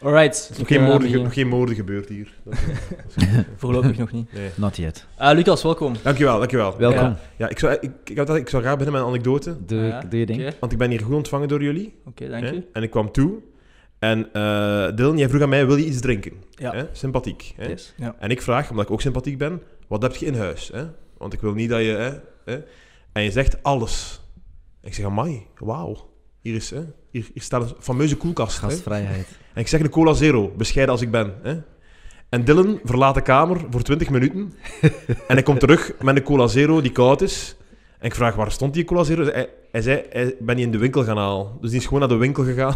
Alright. Nog geen moorden gebeurd hier. Voorlopig nog niet. Nee. Not yet. Lucas, welkom. Dankjewel. Welkom. Ja, ik zou graag beginnen met een anekdote. Doe je ding. Okay. Want ik ben hier goed ontvangen door jullie. Oké, dank u. En ik kwam toe. En Dylan, jij vroeg aan mij, wil je iets drinken? Ja. Sympathiek. Yes. Ja. En ik vraag, omdat ik ook sympathiek ben, wat heb je in huis? Want ik wil niet dat je... En je zegt alles. En ik zeg, amai, wauw. Hier staat een fameuze koelkast. Gastvrijheid. En ik zeg een cola zero, bescheiden als ik ben. En Dylan verlaat de kamer voor 20 minuten. En hij komt terug met een cola zero die koud is. En ik vraag, waar stond die cola zero? Hij zei, ben niet in de winkel gaan halen. Dus die is gewoon naar de winkel gegaan.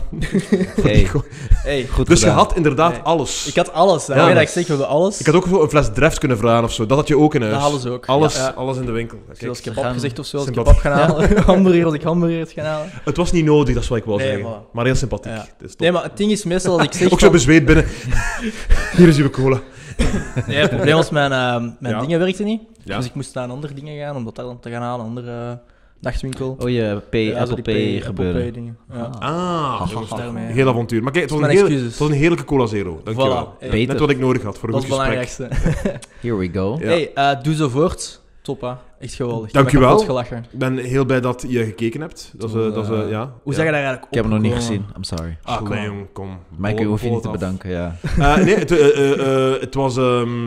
Hey. Goed Dus gedaan. je had inderdaad alles. Ik had alles. Daarom dat ik zeg, we hebben alles. Ik had ook zo een fles Dreft kunnen vragen of zo. Dat had je ook in huis. Dat halen ze ook. Alles in de winkel. Kijk, Zoals kebab gezegd of zo, als sympathiek. kebab gaan halen. Hamburger, als ik hamburgers gaan halen. het was niet nodig, dat is wat ik wil zeggen. voilà. Maar heel sympathiek. Ja. Het is top. Nee, maar het ding is meestal dat ik zeg... Ook zo bezweet binnen. Hier is uw cola. Nee, het probleem was, mijn Ja. dingen werkten niet. Ja. Dus ik moest naar andere dingen gaan, om dat dan te gaan halen. Een andere nachtwinkel. Oh, je Apple Pay gebeuren. Apple Pay dingen. Ja. Dus daarmee. heel avontuur. Maar kijk, het was, Mijn een excuses. het was een heerlijke cola zero. Dankjewel. Voilà. Beter. Net wat ik nodig had voor een Dat is goed het gesprek. belangrijkste. Here we go. Ja. Hey, doe zo voort. Top, hè. Echt geweldig. Dankjewel. Ik heb me kapot gelachen. Ik ben heel blij dat je gekeken hebt. Dat is, ja. Hoe zeg je daar eigenlijk op? Ik heb hem nog niet gekomen? gezien. I'm sorry. Ah, kom Nee, aan. jong, kom. Mike, hoef je niet te Bol het af. bedanken, ja. Nee, het was...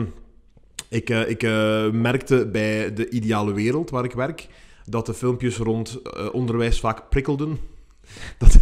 Ik merkte bij de ideale wereld waar ik werk dat de filmpjes rond onderwijs vaak prikkelden. Dat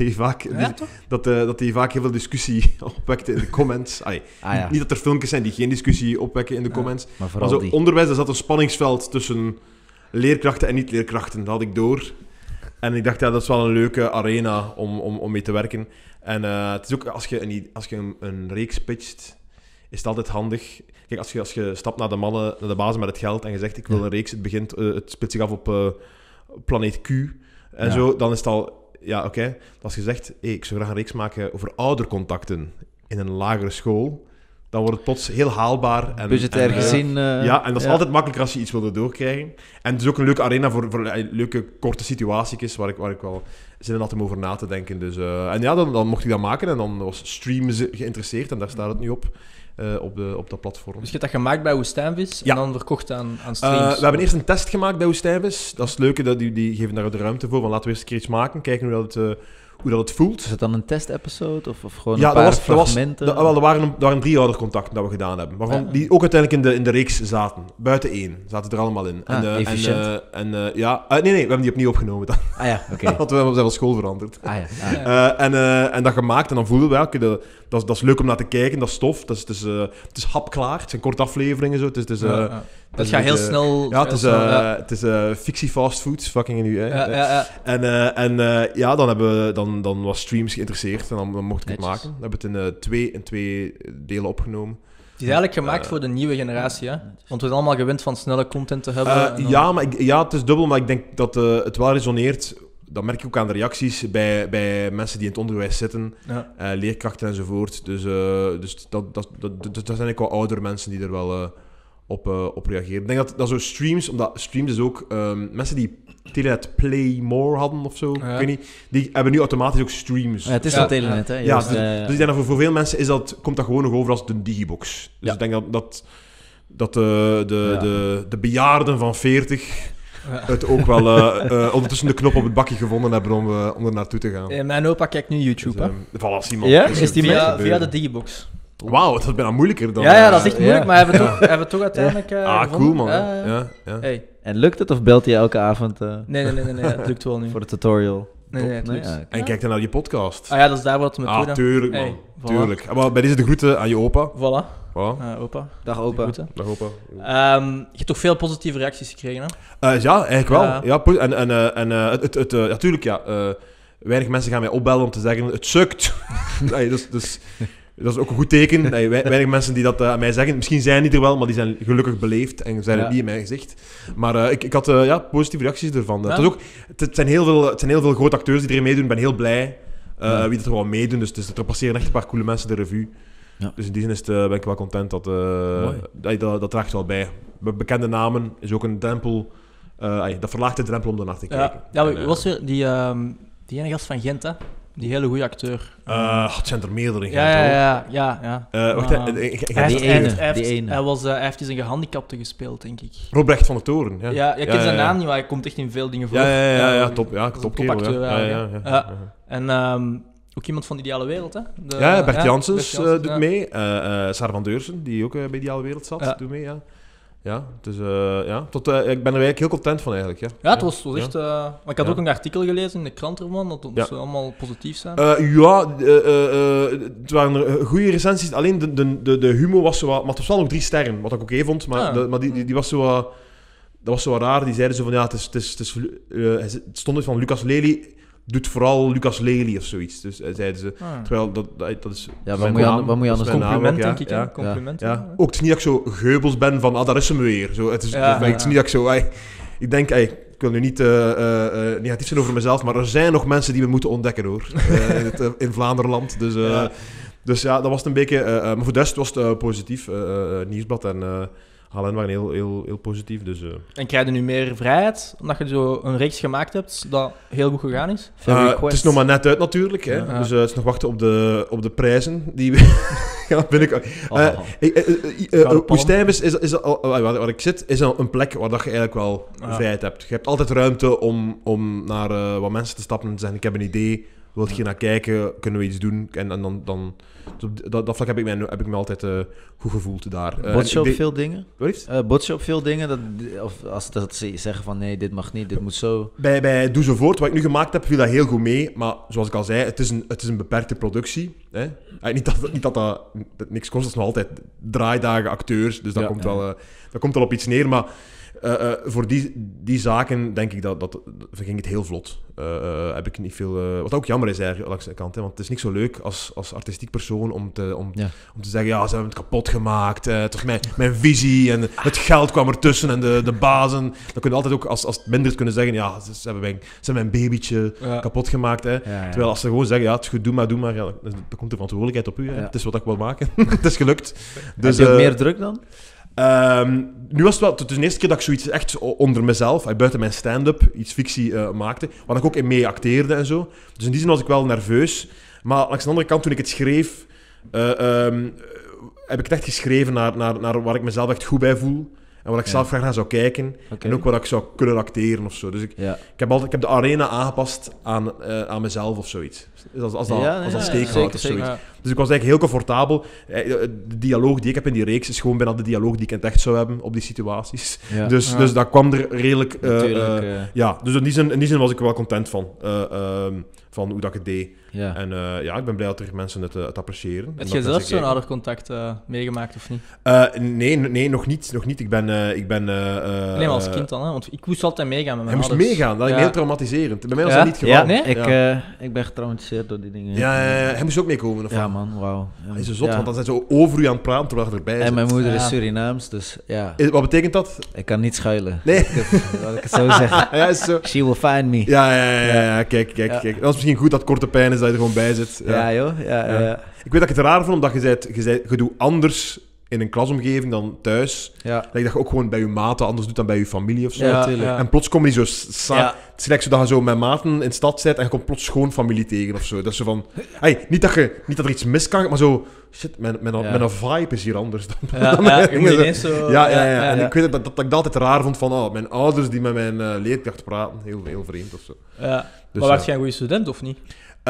die vaak heel veel discussie opwekte in de comments. Ja. Niet dat er filmpjes zijn die geen discussie opwekken in de comments. Maar Maar vooral zo die. onderwijs, daar zat een spanningsveld tussen leerkrachten en niet-leerkrachten. Dat had ik door. En ik dacht, ja, dat is wel een leuke arena om mee te werken. En het is ook, als je een reeks pitcht, is het altijd handig. Kijk, als je stapt naar de baas met het geld en je zegt, ik wil een reeks, het speelt zich af op planeet Q en zo, dan is het al... Ja, oké. Als je zegt, ik zou graag een reeks maken over oudercontacten in een lagere school, dan wordt het plots heel haalbaar. Budgetair gezien... Ja, en dat is altijd makkelijker als je iets wilde doorkrijgen. En het is ook een leuke arena voor leuke, korte situatiekjes waar ik wel zin in had om over na te denken. Dus, en ja, dan mocht ik dat maken en dan was Stream geïnteresseerd en daar staat het nu op dat platform. Dus je hebt dat gemaakt bij Woestijnvis Ja. en dan verkocht aan streams? We hebben eerst een test gemaakt bij Woestijnvis. Dat is het leuke, die geven daar de ruimte voor. Van, laten we eerst een keer iets maken, kijken hoe dat het voelt. Is het dan een test-episode of gewoon Ja, een paar dat was fragmenten? er waren 3 oudercontacten dat we gedaan hebben. Waarvan die ook uiteindelijk in de reeks zaten. Buiten 1 zaten er allemaal in. Efficiënt. Nee, we hebben die opnieuw opgenomen dan. Ah ja, oké. Want we zijn van school veranderd. Ah ja. En dat gemaakt en dan voelden we, oké, dat is leuk om naar te kijken, dat is tof. Het is hapklaar, het zijn korte afleveringen. Zo. Dat gaat heel snel. Ja, heel het is fictie fastfood, fucking nu. Ja. Dan was Streams geïnteresseerd en dan mocht ik het Netjes. maken. We hebben het in twee delen opgenomen. Het is eigenlijk gemaakt voor de nieuwe generatie, hè? Want we zijn allemaal gewend van snelle content te hebben. en dan- Ja, het is dubbel, maar ik denk dat het wel resoneert. Dat merk ik ook aan de reacties bij mensen die in het onderwijs zitten, Ja. leerkrachten enzovoort. Dus dat zijn ook wel oudere mensen die er wel op reageren. Ik denk dat zo streams, omdat streams is ook mensen die Telenet Play More hadden of zo, Ja. ik weet niet, die hebben nu automatisch ook streams. Ja, het is Ja. wel Telenet, hè? Ja, Joost, dus ik denk dat voor veel mensen komt dat gewoon nog over als de digibox. Dus Ja. ik denk dat de bejaarden van 40 het ook wel ondertussen de knop op het bakje gevonden hebben om er naartoe te gaan. Mijn opa kijkt nu YouTube, hè? Voilà, Simon. Ja? Dus Is die het mee? Via gebeuren. de Digibox. Wauw, dat is bijna moeilijker dan... Ja, dat is echt moeilijk, ja. maar hij hebben het toch uiteindelijk gevonden. cool, man. Ja. Ja. Hey. En lukt het of belt hij elke avond Nee, het lukt wel nu. voor de tutorial? Nee, het lukt. Ja, oké. En kijk dan naar je podcast. Ah ja, dat is daar wat we met doen. Tuurlijk, man. Hey, voilà. Tuurlijk. Maar bij deze de groeten aan je opa. Voilà, Voilà. opa. Dag opa. Groeten. Dag opa. Je hebt toch veel positieve reacties gekregen, hè? Ja, eigenlijk wel. Ja. Ja, natuurlijk, ja. Weinig mensen gaan mij opbellen om te zeggen, het sukt. Nee, dus dat is ook een goed teken. Nee, weinig mensen die dat aan mij zeggen. Misschien zijn die er wel, maar die zijn gelukkig beleefd en zijn het niet in mijn gezicht. Maar ik had positieve reacties ervan. Ja. Het zijn heel veel grote acteurs die erin meedoen. Ik ben heel blij wie dat er wel meedoen. Dus er passeren echt een paar coole mensen de revue. Ja. Dus in die zin ben ik wel content dat draagt wel bij. Bekende namen is ook een drempel. Dat verlaagt de drempel om ernaar te kijken. Ja, wie was weer die ene gast van Gent, hè? Die hele goede acteur. Het zijn er meerdere in Ja, Gent, hoor. ja. Wacht, die ene. Hij heeft eens een gehandicapte gespeeld, denk ik. Robrecht van de Toren. Ja, Ja, ik ken zijn naam niet, maar hij komt echt in veel dingen voor. Ja, top. Ja, dat is top een kerel, topacteur, ja. ja. En ook iemand van Ideale Wereld, hè? Bert Janssens Bert doet mee. Sarah van Deursen, die ook bij Ideale Wereld zat, doet mee, ja. Ja, dus ik ben er eigenlijk heel content van eigenlijk. Ja, het was echt... maar ik had Ja. ook een artikel gelezen in de krant ervan, dat het allemaal positief zijn. Het waren er goede recensies. Alleen de humor was zo wat... Maar het was wel nog 3 sterren, wat ik oké vond. Maar die was zo wat... Dat was zo wat raar. Die zeiden zo van, ja, het stond dus van Lucas Lely... Doet vooral Lucas Lely of zoiets. Dus zeiden ze... Terwijl dat is... Ja, mijn wat naam, moet je dat is anders mijn doen? naam Compliment, ook, denk ik. ja. Ja. Compliment. Ja. Ook het is niet dat ik zo geubels ben van, daar is hem weer. Zo, het is niet dat ik zo... Ik denk, ik wil nu niet negatief zijn over mezelf, maar er zijn nog mensen die we moeten ontdekken, hoor. In Vlaanderenland. Dus ja, dat was het een beetje... maar voor de rest was het positief. Nieuwsblad en HLN waren heel positief. Dus, En krijg je nu meer vrijheid, omdat je zo een reeks gemaakt hebt dat heel goed gegaan is? het is nog maar net uit natuurlijk. Hè. Ja. Dus het is nog wachten op de prijzen. Die Woestijnbes is waar ik zit, is een plek waar dat je eigenlijk wel vrijheid hebt. Je hebt altijd ruimte om naar wat mensen te stappen en zeggen, ik heb een idee, wil je naar kijken, kunnen we iets doen? En dan dus op dat vlak heb ik me altijd goed gevoeld daar. Bots je op veel dingen? Wat is? Bots je op veel dingen? Of als ze zeggen van nee, dit mag niet, dit moet zo... Bij Doe Zo Voort, wat ik nu gemaakt heb, viel dat heel goed mee. Maar zoals ik al zei, het is een beperkte productie. Hè? Niet dat niks kost, dat is nog altijd draaidagen, acteurs. Dus dat komt wel op iets neer. Maar voor die zaken denk ik dat ging het heel vlot. Heb ik niet veel... wat ook jammer is eigenlijk, langs de kant. Hè? Want het is niet zo leuk als artistiek persoon om te zeggen, ja, ze hebben het kapot gemaakt. Toch mijn visie en het geld kwam ertussen en de bazen. Dan kun je altijd ook, als het minder is, kunnen zeggen, ja, ze hebben mijn babytje kapot gemaakt. Hè? Ja. Terwijl als ze gewoon zeggen, ja, het is goed, doe maar. Ja, dan komt de verantwoordelijkheid op u. Hè? Ja. Het is wat ik wil maken. Het is gelukt. Dus, heb je ook meer druk dan? Nu was het de eerste keer dat ik zoiets echt onder mezelf, buiten mijn stand-up, iets fictie maakte, waar ik ook in mee acteerde en zo. Dus in die zin was ik wel nerveus. Maar langs de andere kant, toen ik het schreef, heb ik het echt geschreven naar waar ik mezelf echt goed bij voel. En waar ik zelf graag naar zou kijken. Okay. En ook waar ik zou kunnen acteren of zo. Dus ik heb de arena aangepast aan mezelf of zoiets. Als dat steekhoudt of zoiets. Ja. Dus ik was eigenlijk heel comfortabel. De dialoog die ik heb in die reeks is gewoon bijna de dialoog die ik in het echt zou hebben op die situaties. Ja. Dus dat kwam er redelijk... dus in die zin was ik er wel content van hoe dat ik het deed. Ja. En ik ben blij dat er mensen het appreciëren. Heb je zelf zo'n oudercontact meegemaakt of niet? Nee, nog niet. Ik ben nee, maar als kind dan, hè? Want ik moest altijd meegaan met mijn ouders. Hij moest meegaan, dat is heel traumatiserend. Bij mij was dat niet het geval. Ja, nee? Ik ben getraumatiseerd door die dingen. Ja, hij moest ook meekomen. Ja, man, wauw. Hij is zo zot, want dan zijn ze over u aan het praten terwijl je erbij zit. En mijn moeder is Surinaams, dus ja. Wat betekent dat? Ik kan niet schuilen. Nee. Laat ik het zo zeggen. Ja, is zo. She will find me. Ja, kijk. Dat is misschien goed dat korte pijn is dat je er gewoon bij zit. Ja joh. Ja. Ik weet dat ik het raar vond, omdat je doet anders in een klasomgeving dan thuis. Ja. Dat je ook gewoon bij je maten anders doet dan bij je familie of zo. Ja. En plots kom je zo Het is gelijk zo dat je zo met maten in de stad zit en je komt plots gewoon familie tegen of zo. Dat is zo van... niet dat er iets mis kan, maar zo... Shit, mijn vibe is hier anders dan... En ik weet dat ik dat altijd raar vond van... mijn ouders die met mijn leerkracht praten. Heel vreemd of zo. Ja. Dus, maar was jij een goede student of niet?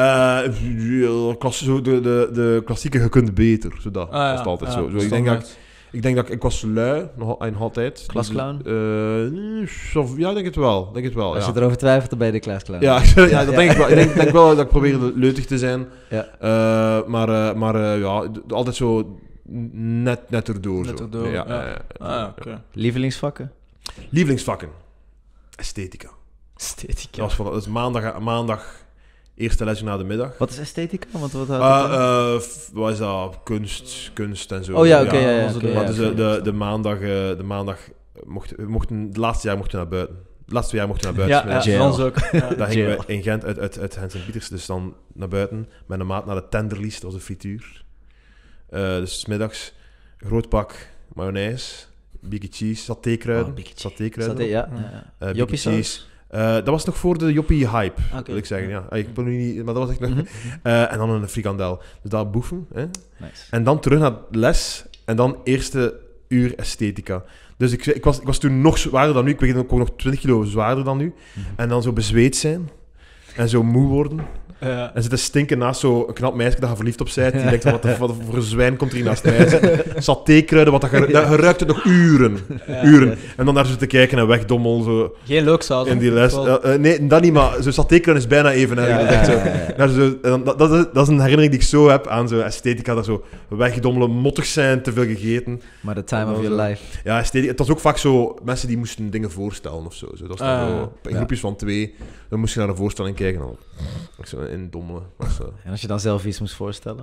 De klassieke, je kunt beter. Zo dat was het altijd zo. Ik denk dat ik was lui, nog altijd. Klasclown? Ja, ik denk het wel. Als je erover twijfelt, dan ben je de klasclown. Ja, dat denk ik wel. Ik denk wel dat ik probeerde leutig te zijn. Ja. Maar altijd zo net erdoor. Okay. Lievelingsvakken? Lievelingsvakken? Esthetica. Dat was maandag... Eerste lesje na de middag. Wat is esthetica? Wat is dat? Kunst en zo. Oh ja, oké. De maandag mochten... De laatste jaar mochten we naar buiten. Het laatste jaar mochten we naar buiten. Ja, ons ook. Daar gingen we in Gent uit Hens en Pieters. Dus dan naar buiten. Met een maat naar de Tenderlies. Dat was een frituur. Dus 's middags groot pak mayonaise. Biggie cheese. Satékruiden. Saté, ja. Biggie cheese. Dat was nog voor de Joppie-hype, Oké. wil ik zeggen. Ja. Ik wil nu niet, maar dat was echt nog... En dan een frikandel. Dus dat boefen. Hè. Nice. En dan terug naar les. En dan eerste uur esthetica. Dus ik was toen nog zwaarder dan nu. Ik begin ook nog 20 kilo zwaarder dan nu. En dan zo bezweet zijn. En zo moe worden. En zitten stinken naast zo'n knap meisje dat je verliefd op bent. Die denkt, wat voor zwijn komt er hier naast mij zitten? Satékruiden, wat dat je ruikt het nog uren. Uren. En dan daar zo te kijken en wegdommel. Zo Geen leuk saus. in die les. Nee, dat niet, maar zo'n satékruiden is bijna even erg. Dat is een herinnering die ik zo heb aan zo'n esthetica. Dat zo wegdommelen, mottig zijn, te veel gegeten. Maar the time of your life. Ja, esthetica. Het was ook vaak zo mensen die moesten dingen voorstellen of zo. Dat was dan zo, in groepjes van 2. Dan moest je naar een voorstelling kijken. Dan zo in dommelen. En als je dan zelf iets moest voorstellen?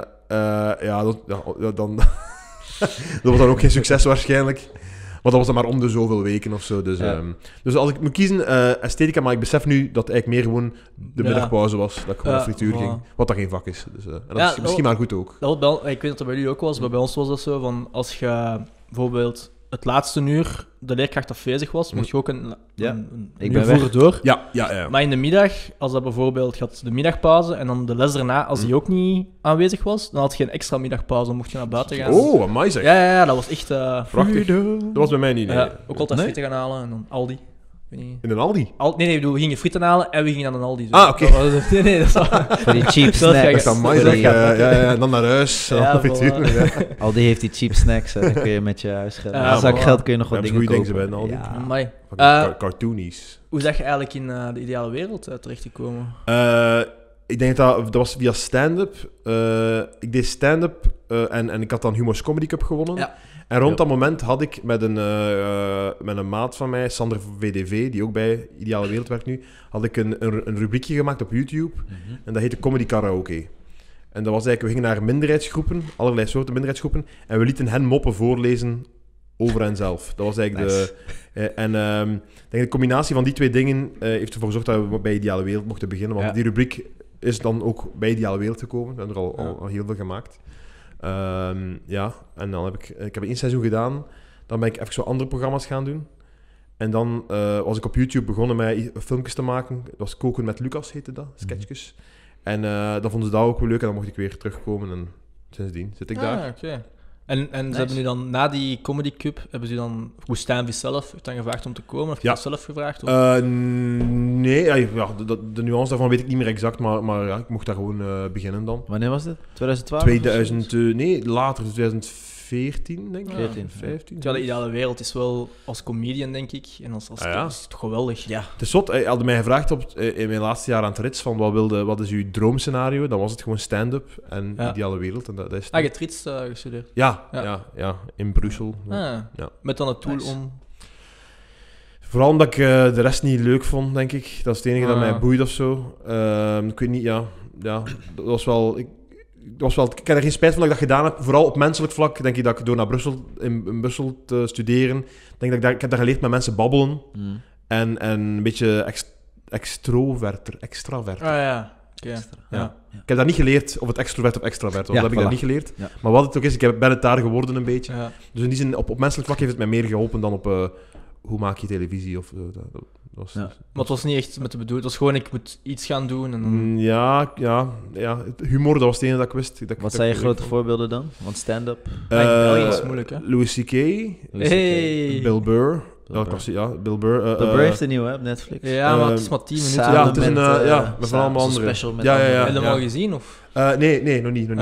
Dan... dat was dan ook geen succes waarschijnlijk. Maar dat was dan maar om de zoveel weken of zo. Dus als ik moet kiezen, esthetica, maar ik besef nu dat het eigenlijk meer gewoon de middagpauze was. Dat ik gewoon naar frituur ging. Wat dat geen vak is. Dus, en dat is misschien maar goed ook. Ik weet dat dat bij jullie ook was, maar bij ons was dat zo van als je bijvoorbeeld het laatste uur de leerkracht afwezig was, mocht je ook een uur voeren door. Ja. Maar in de middag, als dat bijvoorbeeld, je had de middagpauze en dan de les daarna, als die ook niet aanwezig was, dan had je een extra middagpauze, dan mocht je naar buiten gaan. Oh, amai zeg. Ja, dat was echt... prachtig. Dat was bij mij niet. Nee. Ook altijd frieten gaan halen en dan Aldi. In een Aldi? Nee, ik bedoel, we gingen frieten halen en we gingen naar een Aldi. Zo. Ah, oké. Nee, dat is wel... Voor die cheap Dat snacks. Dat is amai zeg. En dan naar huis. Ja, frituur. Aldi heeft die cheap snacks, hè. Dan kun je met je huisgeld. Ja, zakgeld kun je nog wat hebben dingen goede kopen. dingen bij een Aldi. Amai. Cartoonies. Hoe zeg je eigenlijk in de ideale wereld terechtgekomen? Ik denk dat was via stand-up. Ik deed stand-up en ik had dan Humo's Comedy Cup gewonnen. Ja. En rond dat moment had ik met een maat van mij, Sander VDV, die ook bij Ideale Wereld werkt nu, had ik een rubriekje gemaakt op YouTube. En dat heette Comedy Karaoke. En dat was eigenlijk, we gingen naar minderheidsgroepen, allerlei soorten minderheidsgroepen, en we lieten hen moppen voorlezen over henzelf. Dat was eigenlijk ik denk de combinatie van die twee dingen heeft ervoor gezorgd dat we bij Ideale Wereld mochten beginnen. Want die rubriek is dan ook bij Ideale Wereld gekomen. We hebben er al heel veel gemaakt. En dan heb ik heb 1 seizoen gedaan. Dan ben ik even zo andere programma's gaan doen. En dan was ik op YouTube begonnen met filmpjes te maken. Dat was Koken met Lucas, heette dat. Sketchjes. En dan vonden ze dat ook wel leuk. En dan mocht ik weer terugkomen. En sindsdien zit ik daar. Okay. En ze hebben nu dan, na die Comedy Cup, hebben ze dan Woestijn zelf heeft dan gevraagd om te komen? Of heb je dat zelf gevraagd? Nee, de nuance daarvan weet ik niet meer exact, maar ik mocht daar gewoon beginnen dan. Wanneer was dit? 2012? Later, 2014 denk ik. 15. Ja, de ideale wereld is wel als comedian, denk ik. En als is het toch geweldig. Ja. Het is zot. Hij had mij gevraagd in mijn laatste jaar aan het Rits van wat is uw droomscenario? Dan was het gewoon stand-up en Ideale Wereld. En dat is je hebt Rits gestudeerd? Ja, in Brussel. Met dan het doel om... Vooral omdat ik de rest niet leuk vond, denk ik. Dat is het enige dat mij boeit of zo. Ik weet niet, dat was wel... Ik heb er geen spijt van dat ik dat gedaan heb. Vooral op menselijk vlak denk ik dat ik door naar Brussel, in Brussel te studeren, denk dat ik heb daar geleerd met mensen babbelen. En een beetje extraverter. Ik heb daar niet geleerd of het extrovert of extravert was. Dat heb ik daar niet geleerd. Ja. Maar wat het ook is, ben het daar geworden een beetje. Ja. Dus in die zin, op menselijk vlak heeft het mij meer geholpen dan op hoe maak je televisie of... Maar het was niet echt met de bedoeling. Het was gewoon, ik moet iets gaan doen. En dan... Humor, dat was het enige dat ik wist. Wat zijn je grote voorbeelden dan? Want stand-up? België is moeilijk, hè? Louis C.K. Bill Burr. Bill Burr. Bill Burr heeft een nieuwe op Netflix. Ja, maar het is maar 10 minuten. Ja, het is met van allemaal anderen. Heb je hem al gezien? Of? Nee, nog niet.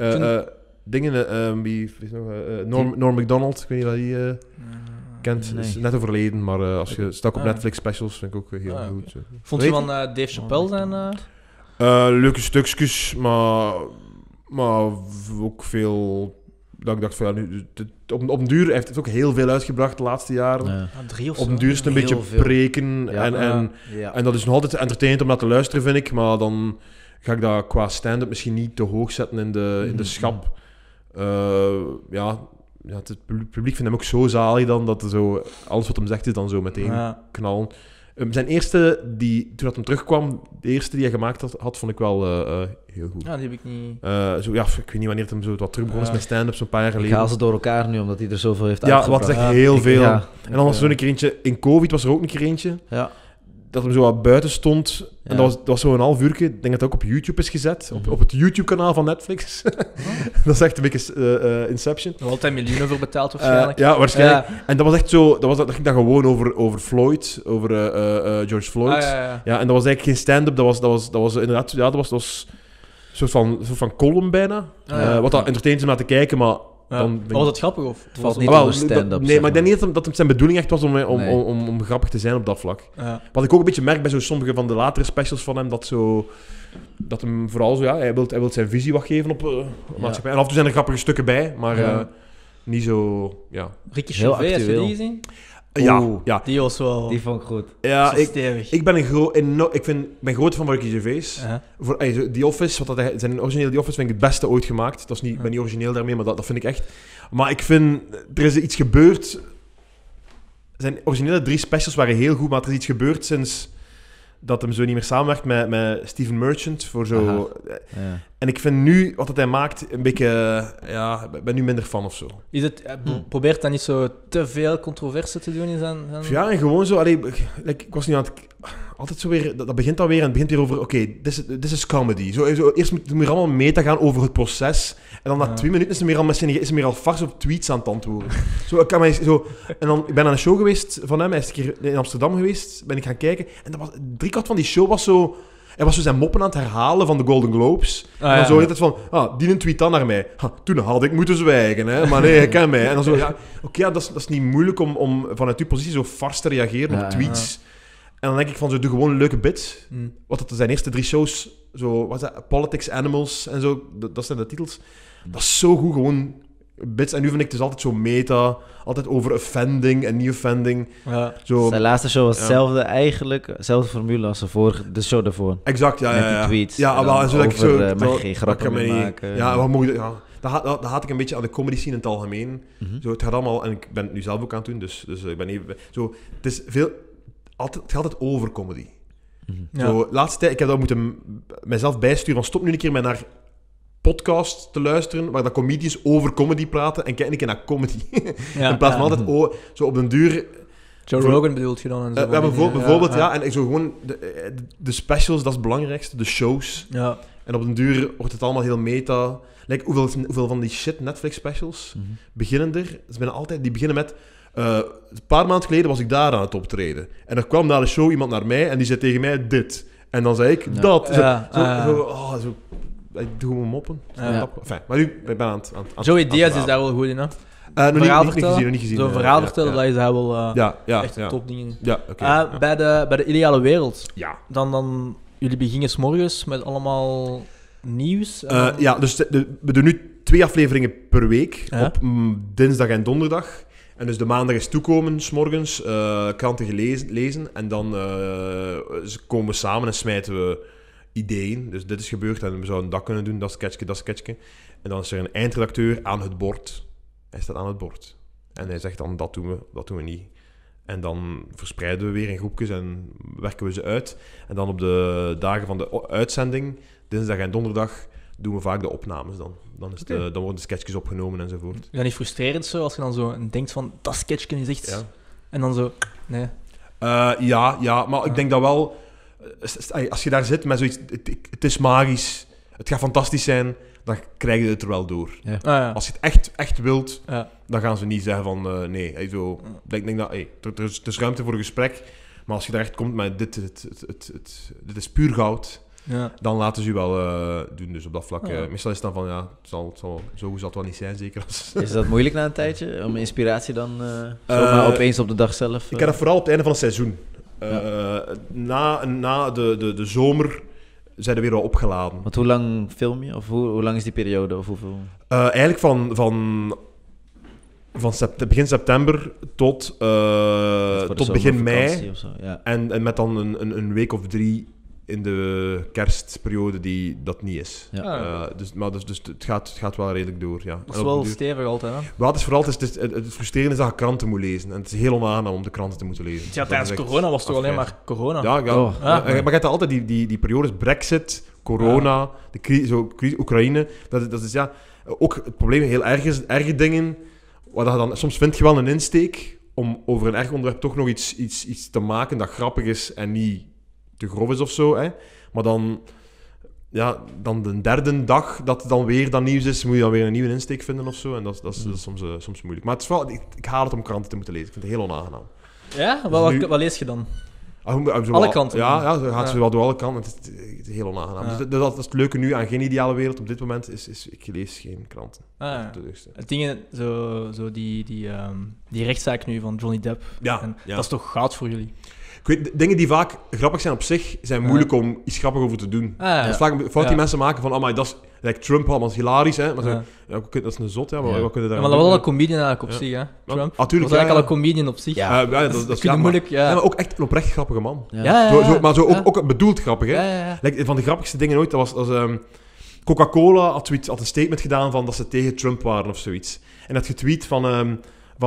Norm Macdonald, ik weet niet wat die... kent, is net overleden, maar als je stak op Netflix specials, vind ik ook heel goed. Vond je van Dave Chappelle zijn... leuke stukjes, maar ook veel... Dat ik dacht van, nu, op een duur heeft het ook heel veel uitgebracht de laatste jaren. 3 of zo. Op een duur is het een beetje preken. En dat is nog altijd entertainend om naar te luisteren, vind ik. Maar dan ga ik dat qua stand-up misschien niet te hoog zetten in de schap. Het publiek vindt hem ook zo zalig dan, dat er zo, alles wat hem zegt is dan zo meteen knallen. Zijn eerste, toen dat hem terugkwam, de eerste die hij gemaakt had vond ik wel heel goed. Ja, die heb ik niet... ik weet niet wanneer het hem zo wat terug begon is met stand-up, zo'n paar jaar geleden. Ik haal ze door elkaar nu, omdat hij er zoveel heeft uitgebracht. Ja, wat echt heel veel. En dan was er zo'n keer eentje, in COVID was er ook een keer eentje. Ja. dat hem zo wat buiten stond. Ja. En dat was zo'n half uurtje. Ik denk dat het ook op YouTube is gezet. Op het YouTube-kanaal van Netflix. Dat is echt een beetje Inception. Er altijd miljoenen voor betaald waarschijnlijk. Ja, waarschijnlijk. Ja. En dat was echt zo... Dat ging dan gewoon over Floyd. Over George Floyd. Ja. Ja, en dat was eigenlijk geen stand-up. Dat was inderdaad... Ja, dat was een soort van column bijna. Wat dat entertainend is om naar te kijken, maar... Ja. Dan Was het grappig of? Het valt was niet het- onder stand-up. Nee, zeg maar ik denk niet dat het zijn bedoeling echt was om grappig te zijn op dat vlak. Ja. Wat ik ook een beetje merk bij sommige van de latere specials van hem, dat hem vooral zo, ja, hij wil zijn visie wat geven op maatschappij. En af en toe zijn er grappige stukken bij, maar Ja. niet zo, ja. Ricky Heel Gervais, heb je actueel. die gezien? Ja. Die was wel Die vond ik goed. Ja, zo stevig. ik ben ben groot fan van Ricky Gervais. Voor The Office, zijn originele The Office vind ik het beste ooit gemaakt. Dat is niet, ik ben niet origineel daarmee, maar dat vind ik echt. Maar ik vind, er is iets gebeurd. Zijn originele 3 specials waren heel goed, maar er is iets gebeurd sinds dat hem zo niet meer samenwerkt met Steven Merchant voor zo. Ja. En ik vind nu wat hij maakt een beetje, ja, ik ben nu minder fan of zo. Is het, probeert dan niet zo te veel controverse te doen in zijn... Ja, en gewoon zo, ik was nu aan het... Altijd zo weer, dat begint dan weer en het begint weer over, oké, this is comedy. Zo, eerst moet je allemaal meta gaan over het proces. En dan na 2 minuten is hij meer al vars op tweets aan het antwoorden. En dan, ik ben aan een show geweest van hem, hij is een keer in Amsterdam geweest, ben ik gaan kijken. En dat was, 3/4 van die show was zo... Hij was zo zijn moppen aan het herhalen van de Golden Globes. En dan zo altijd van, die een tweet dan naar mij. Toen had ik moeten zwijgen, hè. Maar nee, hij kent mij. En dan zo, dat is niet moeilijk om vanuit uw positie zo vars te reageren op tweets. En dan denk ik van, doe gewoon een leuke bit. Wat dat zijn eerste 3 shows, zo, wat is dat? Politics, Animals en zo, dat zijn de titels. Dat is zo goed, gewoon bits. En nu vind ik het dus altijd zo meta, altijd over offending en niet offending. Ja. Zo, Zijn laatste show was hetzelfde eigenlijk, dezelfde formule als de show daarvoor. exact, ja. Met die tweets. Ja, en wel, en zo dat ik zo... mag je geen grappen meer maken. Ja, wat moet je... Ja. Dat haat ik een beetje aan de comedy scene in het algemeen. Zo, het gaat allemaal... En ik ben het nu zelf ook aan het doen, dus ik ben even... Zo, het is veel... Het gaat altijd over comedy. Zo, laatste tijd, ik heb dat moeten mijzelf bijsturen van stop nu een keer met naar podcasts te luisteren, waar dat comedians over comedy praten en kijk een keer naar comedy. In plaats van altijd zo op den duur... Joe Rogan bedoelt je dan? En zo, bijvoorbeeld, ja. En zo gewoon de specials, dat is het belangrijkste. De shows. Ja. En op den duur wordt het allemaal heel meta. Like, hoeveel van die shit Netflix-specials beginnen er? Die beginnen met... een paar maanden geleden was ik daar aan het optreden. En er kwam na de show iemand naar mij en die zei tegen mij dit. En dan zei ik dat. Zo, ik doe gewoon moppen. Enfin, maar nu ben ik aan het Joey Diaz is daar wel goed in, hè? Nog niet gezien. Zo'n verhaal vertellen, dat is daar wel echt ja. topdingen. Ja, oké. Bij de ideale wereld, Ja. dan jullie beginnen 's morgens met allemaal nieuws. Dus we doen nu 2 afleveringen per week. Ja. Op dinsdag en donderdag. En dus de maandag is toekomen, 's morgens, kranten lezen. En dan komen we samen en smijten we ideeën. Dus dit is gebeurd en we zouden dat kunnen doen, dat sketchje. En dan is er een eindredacteur aan het bord. Hij staat aan het bord. En hij zegt dan, dat doen we niet. En dan verspreiden we weer in groepjes en werken we ze uit. En dan op de dagen van de uitzending, dinsdag en donderdag, doen we vaak de opnames dan. Dan worden de sketchjes opgenomen enzovoort. Is dat niet frustrerend zo, als je dan zo denkt van, dat sketchje is echt... Ja. En dan zo, nee. Maar ik denk dat wel... Als je daar zit met zoiets... Het is magisch, het gaat fantastisch zijn, dan krijg je het er wel door. Ja. Als je het echt wilt, Ja. dan gaan ze niet zeggen van... nee, ik denk dat... er is ruimte voor een gesprek, maar als je daar echt komt met dit is puur goud... Ja. Dan laten ze u wel doen, dus op dat vlak. Ja. Meestal is het dan van, zo zal het wel niet zijn, zeker. Is dat moeilijk na een tijdje, om inspiratie dan zomaar opeens op de dag zelf? Ik heb dat vooral op het einde van het seizoen. Na de zomer zijn we weer wel opgeladen. Want hoe lang film je? Of hoe lang is die periode? Of hoeveel? Eigenlijk van begin september tot begin mei. Of zo. Ja. En met dan een week of 3 in de kerstperiode die dat niet is. Ja. Dus het gaat wel redelijk door. Ja. Dat is wel stevig altijd, hè? Wat is vooral het frustrerende is dat je kranten moet lezen. En het is heel onaangenaam om de kranten te moeten lezen. Ja, tijdens corona was het toch alleen maar corona? Ja. Oh. Maar je hebt altijd die periodes Brexit, corona, Oekraïne. Dat is ook het probleem. Heel erge dingen. Waar dan, soms vind je wel een insteek om over een erg onderwerp toch nog iets te maken dat grappig is en niet te grof is of zo. Hè. Maar dan de derde dag dat dan weer dat nieuws is, moet je dan weer een nieuwe insteek vinden of zo. En dat is soms moeilijk. Maar het is wel, ik haal het om kranten te moeten lezen. Ik vind het heel onaangenaam. Ja? Dus Wat lees je dan? Alle kanten? Ja, zo gaat ze wel door alle kanten. Het is heel onaangenaam. Ja. Dus dat is het leuke nu aan Geen Ideale Wereld op dit moment, is ik lees geen kranten. Het dingen, zo die rechtszaak nu van Johnny Depp, Ja. dat is toch goud voor jullie? Ik weet, dingen die vaak grappig zijn op zich, zijn moeilijk om iets grappig over te doen. Ja. Dat is vaak een fout die mensen maken van, amai, dat is... Like Trump allemaal hilarisch, hè. Maar Ja. dat is een zot, ja. Maar wat kunnen daar Maar dat was wel een comedian eigenlijk op zich, hè? Trump. Natuurlijk, Dat was eigenlijk al een comedian op zich. Ja. dat is moeilijk, ja. maar ook echt een oprecht grappige man. Ja. Maar ook bedoeld grappig, hè. Ja. Like, van de grappigste dingen ooit, dat was Coca-Cola had een statement gedaan van dat ze tegen Trump waren of zoiets. En had getweet van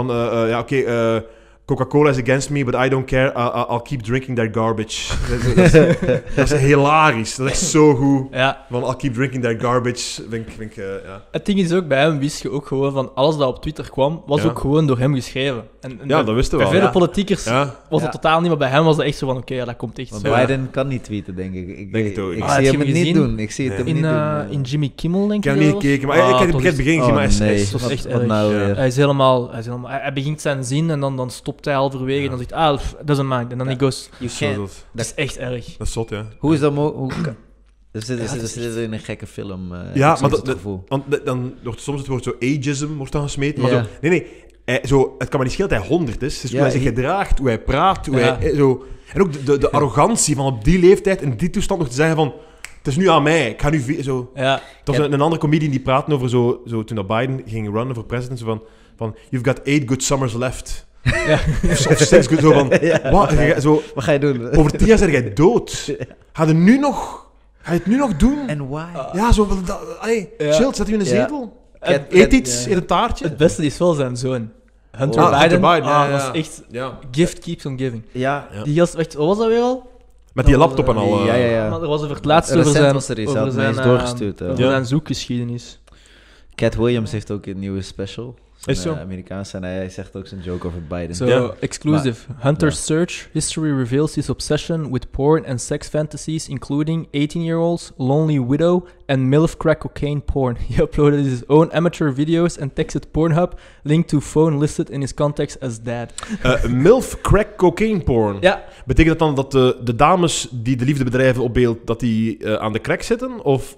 Coca-Cola is against me, but I don't care. I'll keep drinking their garbage. dat is hilarisch. Dat is echt zo goed. Ja. Van I'll keep drinking their garbage. Vind ik, ja. Het ding is ook, bij hem wist je ook gewoon van alles dat op Twitter kwam, was ook gewoon door hem geschreven. En Ja, dat wisten we bij wel. vele politiekers was het totaal niet, maar bij hem was het echt zo van, oké, dat komt echt Want zo. Biden kan niet tweeten, denk ik. Ik Denk het ook. zie heb je hem het hem niet gezien? doen. Ik zie het hem niet doen. In Jimmy Kimmel, denk Ik ik. heb niet gekeken, maar ik heb het begin gezien, maar nee. Dat was echt Wat erg. nou weer? Hij is helemaal... Hij begint zijn zin en dan stopt hij halverwege en dan zegt doesn't mind. En dan hij goes... Dat is echt erg. Dat is zot, ja. Hoe is dat mogelijk? Dus dit is in een gekke film. Ja, maar dat gevoel. dan wordt soms het woord zo ageism wordt dan gesmeten, maar Ja. zo... Nee, het kan maar niet schelen dat hij 100 is. Dus hoe Ja, hij zich gedraagt, hoe hij praat, hoe Ja. hij... Zo, en ook de arrogantie van op die leeftijd, in die toestand nog te zeggen van... Het is nu aan mij, ik ga nu... Zo. Ja. Dat was een andere comedian die praatte over zo toen dat Biden ging runnen voor president, zo van you've got 8 good summers left. Ja. Of 6 good, zo van... Wat? Zo, Wat ga je doen? over 10 jaar ben jij dood. Ga je het nu nog doen? En why? Ja, zo... Chill, zet je in een zetel. Eet iets, eet een taartje. Het beste is wel zijn zoon. Hunter Hunter Biden. Biden, ja. Dat is echt... Ja. Gift keeps on giving. Ja. Die gast, wat was dat weer al? Met die laptop en al. Ja. Maar er was over het laatst Recent over zijn... was er iets, over had mij zijn, eens doorgestuurd, over ja. zijn zoekgeschiedenis. Cat Williams heeft ook een nieuwe special. Is zo? Amerikaans en hij zegt ook zijn joke over Biden. So, Ja. exclusive. Hunter's search history reveals his obsession with porn and sex fantasies, including 18-year-olds, lonely widow, and MILF crack cocaine porn. He uploaded his own amateur videos and texted Pornhub, linked to phone listed in his contacts as dad. MILF crack cocaine porn. Ja. Betekent dat dan dat de dames die de liefde bedrijven op beeld, dat die aan de crack zitten? Of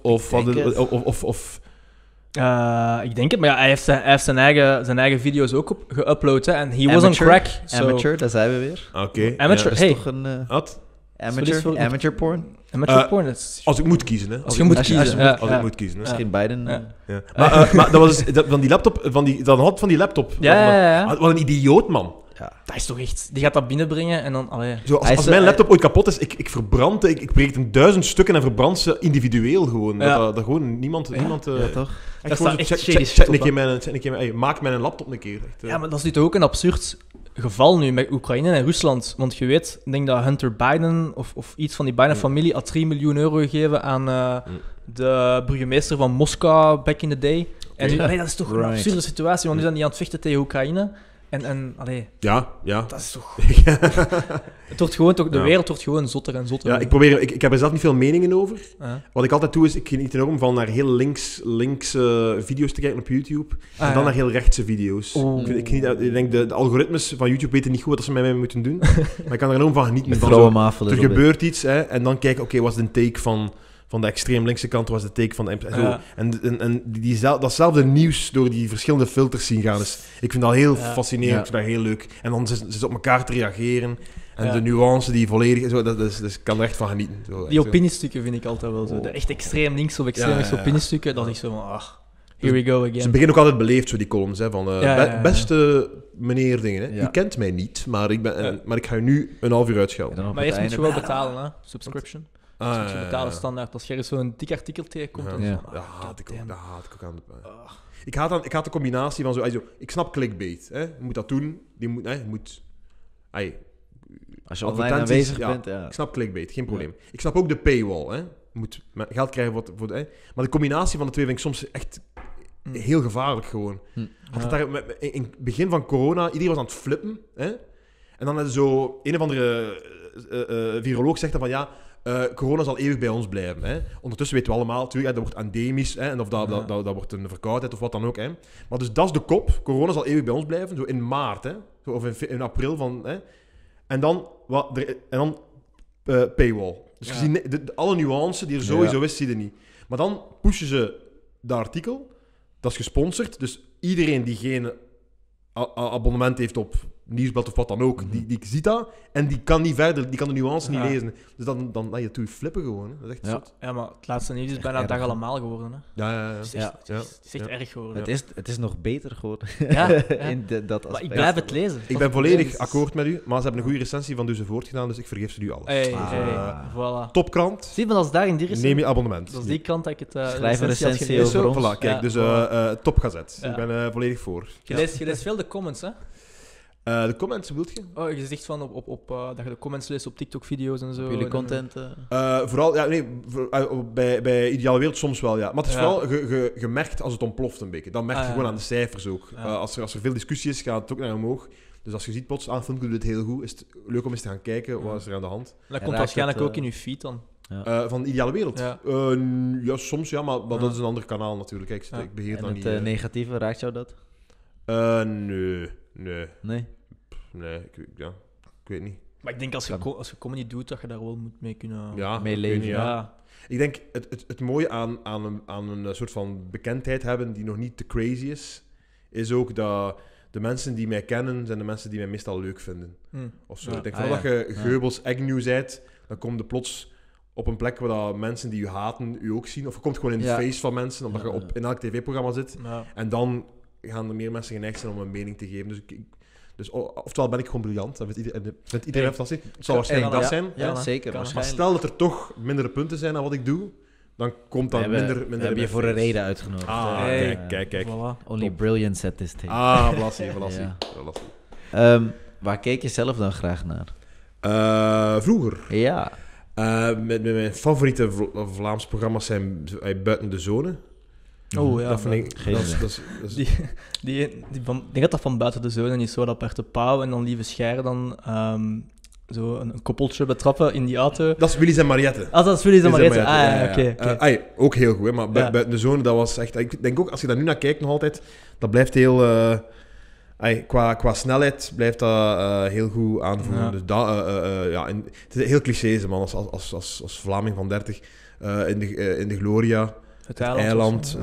Ik denk het, maar ja, hij heeft zijn eigen video's ook geüpload, hè, en he was on crack. So. Amateur, daar zijn we weer. Oké. Amateur, Dat is hey. toch een Wat? amateur porn? Amateur porn, dat is... Als ik moet kiezen, hè. Als je moet als je- kiezen. als je ja, Als ja. ik moet kiezen, hè. Misschien Biden. Ja. Ja. Maar dat was van die laptop, van die laptop. Ja. Wat een idioot, man. Dat is toch echt... Die gaat dat binnenbrengen en dan... Allee. Zo, als mijn laptop ooit kapot is, ik verbrand het, ik breek het in 1000 stukken en verbrand ze individueel gewoon. Ja. Dat gewoon niemand... Ja, toch? Dat gewoon staat zo, echt check shady een shit op, keer maak mijn laptop een keer. Echt, Ja, maar dat is nu toch ook een absurd geval nu met Oekraïne en Rusland. Want je weet, ik denk dat Hunter Biden of iets van die Biden-familie had 3 miljoen euro gegeven aan de burgemeester van Moskou back in the day. En nu, dat is toch een absurde situatie, want nu zijn die aan het vechten tegen Oekraïne. En allee, Ja. dat is toch... Het wordt gewoon, de wereld wordt gewoon zotter en zotter. Ja, ik heb er zelf niet veel meningen over. Wat ik altijd doe, is ik geniet enorm van naar heel linkse video's te kijken op YouTube. En dan naar heel rechtse video's. Ik denk, de algoritmes van YouTube weten niet goed wat ze met mij moeten doen. Maar ik kan er enorm van genieten. Met Van vrouwen zo, mafelen. er gebeurt iets, hè, en dan kijken, oké, wat is de take van de extreem linkse kant, was de take van de... Zo. En datzelfde nieuws door die verschillende filters zien gaan. Dus ik vind dat heel fascinerend, ik vind dat heel leuk. En dan ze op elkaar te reageren. En de nuance die volledig... Zo, dus ik kan er echt van genieten. Zo, die opiniestukken vind ik altijd wel zo. De echt extreem links of extreem rechts opiniestukken, dat is zo van... Here we go again. Ze beginnen ook altijd beleefd, zo die columns, hè, van beste meneer dingen. Hè. Ja. U kent mij niet, maar ik ga u nu een half uur uitschelden. Maar eerst moet je wel betalen, hè? Subscription. Dus moet je betalen ja. standaard. Als je ergens zo'n dik artikel tegenkomt, dan is het van, Dat haat ik ook aan de... Ik haat de combinatie van zo... Ik snap clickbait. Hè. Je moet dat doen. Je moet... Als je online aanwezig bent, Ik snap clickbait, geen probleem. Ik snap ook de paywall. Hè. Je moet geld krijgen voor... Maar de combinatie van de twee vind ik soms echt heel gevaarlijk gewoon. Had het daar, in het begin van corona, iedereen was aan het flippen. Hè? En dan had zo een of andere viroloog zegt dan van ja, corona zal eeuwig bij ons blijven. Hè? Ondertussen weten we allemaal, natuurlijk, dat wordt endemisch, hè? En of dat wordt een verkoudheid of wat dan ook. Hè? Maar dus dat is de kop. Corona zal eeuwig bij ons blijven, zo in maart, hè? Zo, of in april. Hè? En dan, paywall. Dus je ziet alle nuances die er sowieso is, zie je niet. Maar dan pushen ze dat artikel, dat is gesponsord, dus iedereen die geen abonnement heeft op Nieuwsblad of wat dan ook, die ziet dat en die kan niet verder, die kan de nuance niet lezen. Dus dan doe je flippen gewoon. Hè. Dat is echt zot. Ja, maar het laatste nieuws is bijna dag allemaal geworden. Hè. Ja. Het is echt erg geworden. Het is nog beter geworden. Ja. In dat aspect. Maar ik blijf het lezen. Ik ben volledig akkoord met u, maar ze hebben een goede recensie van Duze Voort gedaan, dus ik vergeef ze nu alles. Voilà. Topkrant. Zie je, als daar in die recensie... Neem je abonnement. Dat is die krant dat ik het... Schrijf een recensie over over ons. Voilà, kijk, dus topgazet. Ik ben volledig voor. Je leest veel de comments, hè? De comments, bedoel je? Oh, je zegt van dat je de comments leest op TikTok-video's en zo. Op jullie content? Vooral, bij Ideale Wereld soms wel, ja. Maar het is vooral gemerkt als het ontploft een beetje. Dan merk je gewoon aan de cijfers ook. Ja. Als er veel discussie is, gaat het ook naar omhoog. Dus als je ziet plots, filmpje doet het heel goed, is het leuk om eens te gaan kijken, wat is er aan de hand. Dat komt waarschijnlijk ook in je feed dan. Van de Ideale Wereld? Ja, soms ja, maar dat is een ander kanaal natuurlijk. Kijk, ik beheer dat niet. En het negatieve, raakt jou dat? Nee. Nee, ik weet niet. Maar ik denk als je comedy doet, dat je daar wel moet mee kunnen mee leven. Ja. Ik denk het mooie aan een soort van bekendheid hebben die nog niet te crazy is ook dat de mensen die mij kennen, zijn de mensen die mij meestal leuk vinden. Of zo. Ik denk dat je Geubels Agnew bent, dan kom je plots op een plek waar dat mensen die je haten u ook zien. Of je komt gewoon in de face van mensen, omdat je in elk tv-programma zit. Ja. En dan gaan er meer mensen geneigd zijn om een mening te geven. Dus oftewel ben ik gewoon briljant, dat vindt iedereen fantastisch. Het zal waarschijnlijk dat zijn. Ja, zeker. Maar stel dat er toch mindere punten zijn aan wat ik doe, dan komt dat minder We hebben je voor een reden uitgenodigd. Kijk. Voilà. Only brilliance at this table. Blassie. Waar keek je zelf dan graag naar? Vroeger? Ja. Met mijn favoriete Vlaams programma's zijn Buiten de Zone. Oh ja, dat vind ik... Ik denk dat van Buiten de Zone is zo, dat Bert de Pauw en dan Lieve Scheire dan zo een koppeltje betrappen in die auto. Dat is Willy's en Mariette. Dat is Willy's en Mariette. Oké. Ook heel goed, hè, maar Buiten de Zone, dat was echt... Ik denk ook, als je daar nu naar kijkt nog altijd, dat blijft heel... qua snelheid blijft dat heel goed aanvoelen. Dus het is heel cliché, man, als Vlaming van 30 in de Gloria... Het eiland.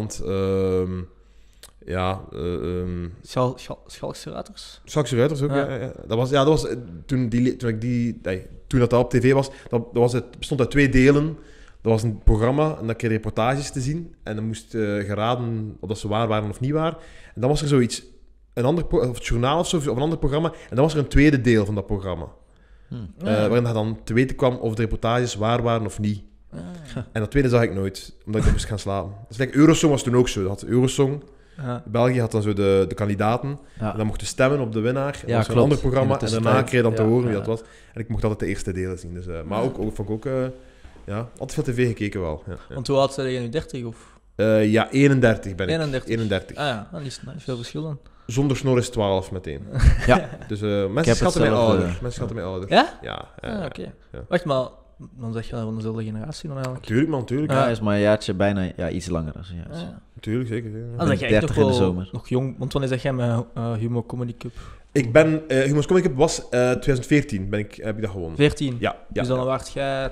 Schalkse Ruiters? Schalkse Ruiters ook, ja. Dat was toen dat op tv was, het bestond uit 2 delen. Dat was een programma en dan kreeg je reportages te zien. En dan moest geraden of dat ze waar waren of niet waar. En dan was er zoiets, of het journaal of zo, of een ander programma. En dan was er een tweede deel van dat programma. Waarin hij dan te weten kwam of de reportages waar waren of niet. En dat tweede zag ik nooit, omdat ik dan moest gaan slapen. Dus Eurosong was toen ook zo. Dat had Eurosong. België had dan zo de kandidaten. En dan mochten stemmen op de winnaar. En dat was een ander programma. En daarna kreeg je dan te horen wie dat was. En ik mocht altijd de eerste delen zien. Dus, maar ook vond ik ook... altijd veel tv gekeken wel. Ja. Want hoe oud zijn je nu? 30 of? 31 ben ik. 31. Dan is niet veel verschil dan. Zonder snor is 12 meteen. Dus mensen schatten mij ouder. Ja? Ja. Oké. Wacht, maar... Dan zeg je dan van dezelfde generatie dan eigenlijk? Tuurlijk. Ja, is maar een jaartje bijna iets langer dan een jaartje. Tuurlijk, zeker. Dan zeg jij toch wel nog jong, want wanneer zeg jij met Humo Comedy Cup? Ik ben... Humo's Comedy Cup was 2014, heb ik dat gewonnen. 14? Ja. Dus dan waard jij...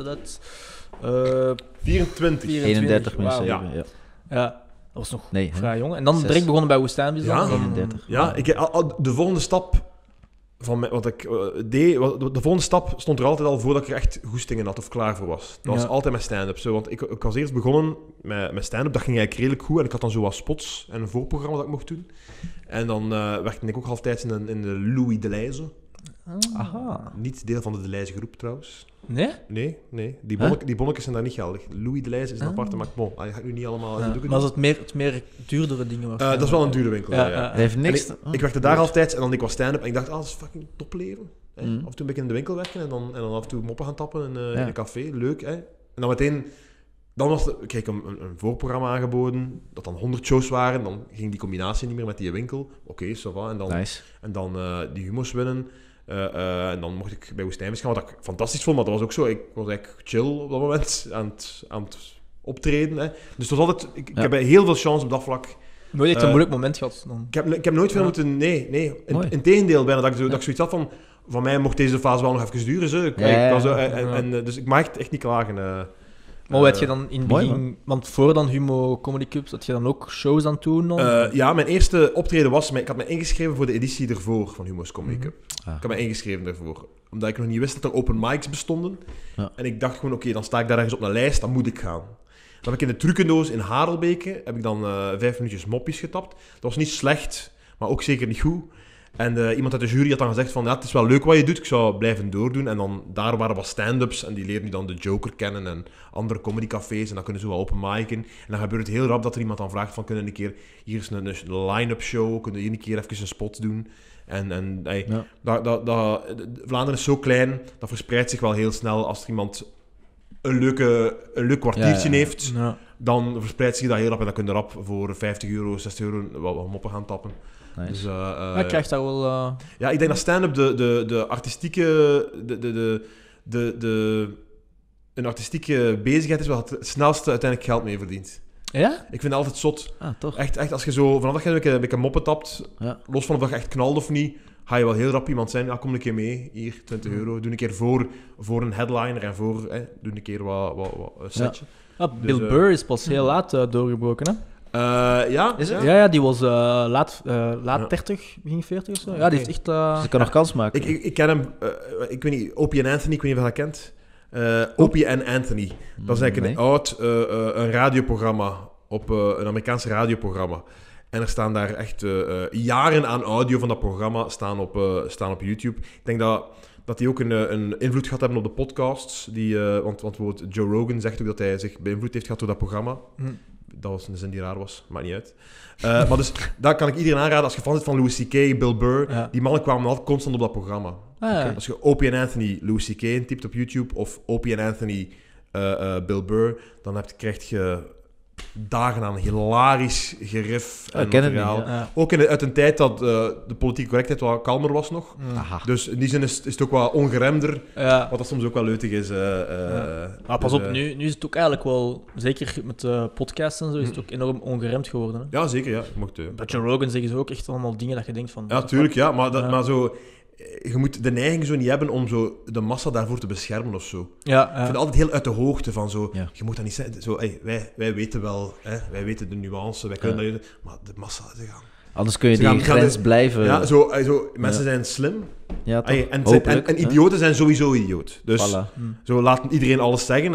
24. 31 mensen. Ja, dat was nog vrij jong. En dan direct begonnen bij Woestijn. Ja, 31. Ja, de volgende stap... Van wat ik deed, de volgende stap stond er altijd al voordat ik er echt goestingen had of klaar voor was. Dat was altijd met stand-up. Want ik was eerst begonnen met stand-up, dat ging eigenlijk redelijk goed. En ik had dan zo wat spots en een voorprogramma dat ik mocht doen. En dan werkte ik ook halftijds in de Louis de Leijze. Aha. Niet deel van de Leijze groep trouwens. Nee? Nee. Die bonnetjes zijn daar niet geldig. Louis de Leijze is een aparte, maar bon, dat ga ik nu niet allemaal... Maar is het meer duurdere dingen? Dat is wel een dure winkel, ja. Het heeft niks... Ik werkte daar halftijds en dan ik was stand-up en ik dacht, dat is fucking topleven. Af en toe een beetje in de winkel werken en dan af en toe moppen gaan tappen in een café. Leuk, hè. En dan meteen Dan kreeg ik een voorprogramma aangeboden, dat dan 100 shows waren. Dan ging die combinatie niet meer met die winkel. Oké, ça va. En dan die humo's winnen. En dan mocht ik bij Woestijnvis gaan, wat ik fantastisch vond. Maar dat was ook zo, ik was eigenlijk chill op dat moment aan het optreden. Hè. Dus het was altijd, ik heb heel veel chance op dat vlak. Nooit echt een moeilijk moment gehad dan? Ik heb nooit veel moeten... Nee. Integendeel, bijna. Dat ik zoiets had van mij mocht deze fase wel nog even duren. Zo. Dus ik mag echt niet klagen. Maar wat had je dan in het begin... Want voor dan Humo Comedy Clubs, had je dan ook shows aan het doen? Ja, mijn eerste optreden was... Ik had me ingeschreven voor de editie ervoor van Humo's Comedy Club. Ik had me ingeschreven daarvoor. Omdat ik nog niet wist dat er open mics bestonden. Ja. En ik dacht gewoon, oké, dan sta ik daar ergens op een lijst, dan moet ik gaan. Dan heb ik in de Trucendoos in Harelbeke heb ik dan 5 minuutjes moppies getapt. Dat was niet slecht, maar ook zeker niet goed. En iemand uit de jury had dan gezegd van, ja, het is wel leuk wat je doet, ik zou blijven doordoen. En dan, daar waren wat stand-ups en die leerden nu dan de Joker kennen en andere comedycafés. En dan kunnen ze wel open mic'en. En dan gebeurt het heel rap dat er iemand dan vraagt van, kunnen we een keer, hier is een line-up show, kunnen we hier een keer even een spot doen. Vlaanderen is zo klein, dat verspreidt zich wel heel snel. Als er iemand een leuk kwartiertje heeft, dan verspreidt zich dat heel rap. En dan kun je rap voor €50, €60 wat moppen gaan tappen. Nice. Dus, ik krijg dat wel... Ja, ik denk dat stand-up de artistieke... een artistieke bezigheid is waar het snelste uiteindelijk geld mee verdient. Ja? Ik vind het altijd zot. Toch? Echt, als je zo vanaf dat je een beetje moppen tapt, los van of dat je echt knalt of niet, ga je wel heel rap iemand zijn, kom een keer mee, hier, €20. Doe een keer voor een headliner en doe een keer wat een setje. Ja, Bill Burr is pas heel laat doorgebroken, hè? Is het? Ja, die was laat 30, begin 40 of zo. Ja, die heeft echt... Dus ik kan nog kans maken. Ik ken hem, ik weet niet, Opie en Anthony, ik weet niet of je dat kent. Opie en Anthony. Dat is eigenlijk een radioprogramma, op een Amerikaans radioprogramma. En er staan daar echt jaren aan audio van dat programma staan op YouTube. Ik denk dat die ook een invloed gehad hebben op de podcasts. Want bijvoorbeeld Joe Rogan zegt ook dat hij zich beïnvloed heeft gehad door dat programma. Dat was een zin die raar was, maakt niet uit. Maar dus, daar kan ik iedereen aanraden, als je fan bent van Louis C.K., Bill Burr, die mannen kwamen altijd constant op dat programma. Als je Opie en Anthony Louis C.K. intypt op YouTube, of Opie en Anthony Bill Burr, dan krijg je dagen aan hilarisch gerif en materiaal. Ook uit een tijd dat de politieke correctheid wat kalmer was nog. Dus in die zin is het ook wat ongeremder, wat dat soms ook wel leutig is. Maar pas op, nu is het ook eigenlijk wel, zeker met podcasts en zo, is het ook enorm ongeremd geworden. Hè? Ja, zeker. Ja. Bij Joe Rogan zeggen ze ook echt allemaal dingen dat je denkt van... Ja, tuurlijk, ja. Maar zo... Je moet de neiging zo niet hebben om zo de massa daarvoor te beschermen of zo. Ik vind het altijd heel uit de hoogte van zo... Je moet dat niet zeggen. Zo, wij weten wel, wij weten de nuance, wij kunnen dat... Maar de massa, ze gaan... Anders kun je die grens blijven... Ja, mensen zijn slim. Ja, toch? En idioten zijn sowieso idioot. Dus zo laten iedereen alles zeggen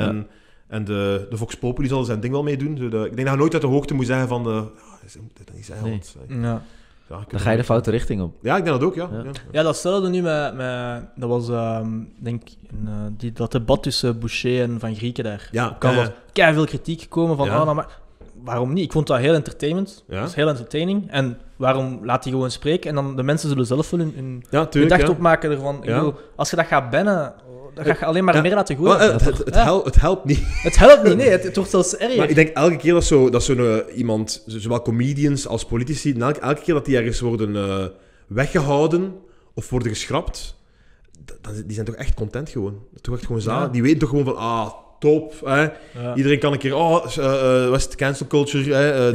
en de Vox Populi zal zijn ding wel mee doen. Ik denk dat je nooit uit de hoogte moet zeggen van... je moet dat niet zeggen, want... Dan ga je de foute richting op. Ja, ik denk dat ook, Ja, datzelfde nu met dat was, denk dat debat tussen Boucher en Van Grieken daar. Ja. Er was veel kritiek gekomen van, maar waarom niet? Ik vond dat heel entertainment. Dat was heel entertaining. En waarom laat hij gewoon spreken? En dan de mensen zullen zelf wel hun gedacht opmaken ervan. Ik bedoel, als je dat gaat bannen... Dan ga je alleen maar meer laten gooien. Het helpt niet. Het helpt niet, nee. Het wordt zelfs erger. Maar ik denk elke keer dat zo'n iemand, zowel comedians als politici, elke keer dat die ergens worden weggehouden of worden geschrapt, die zijn toch echt content gewoon. Toch echt gewoon zalig. Die weten toch gewoon van, top. Iedereen kan een keer, wat is het, cancel culture.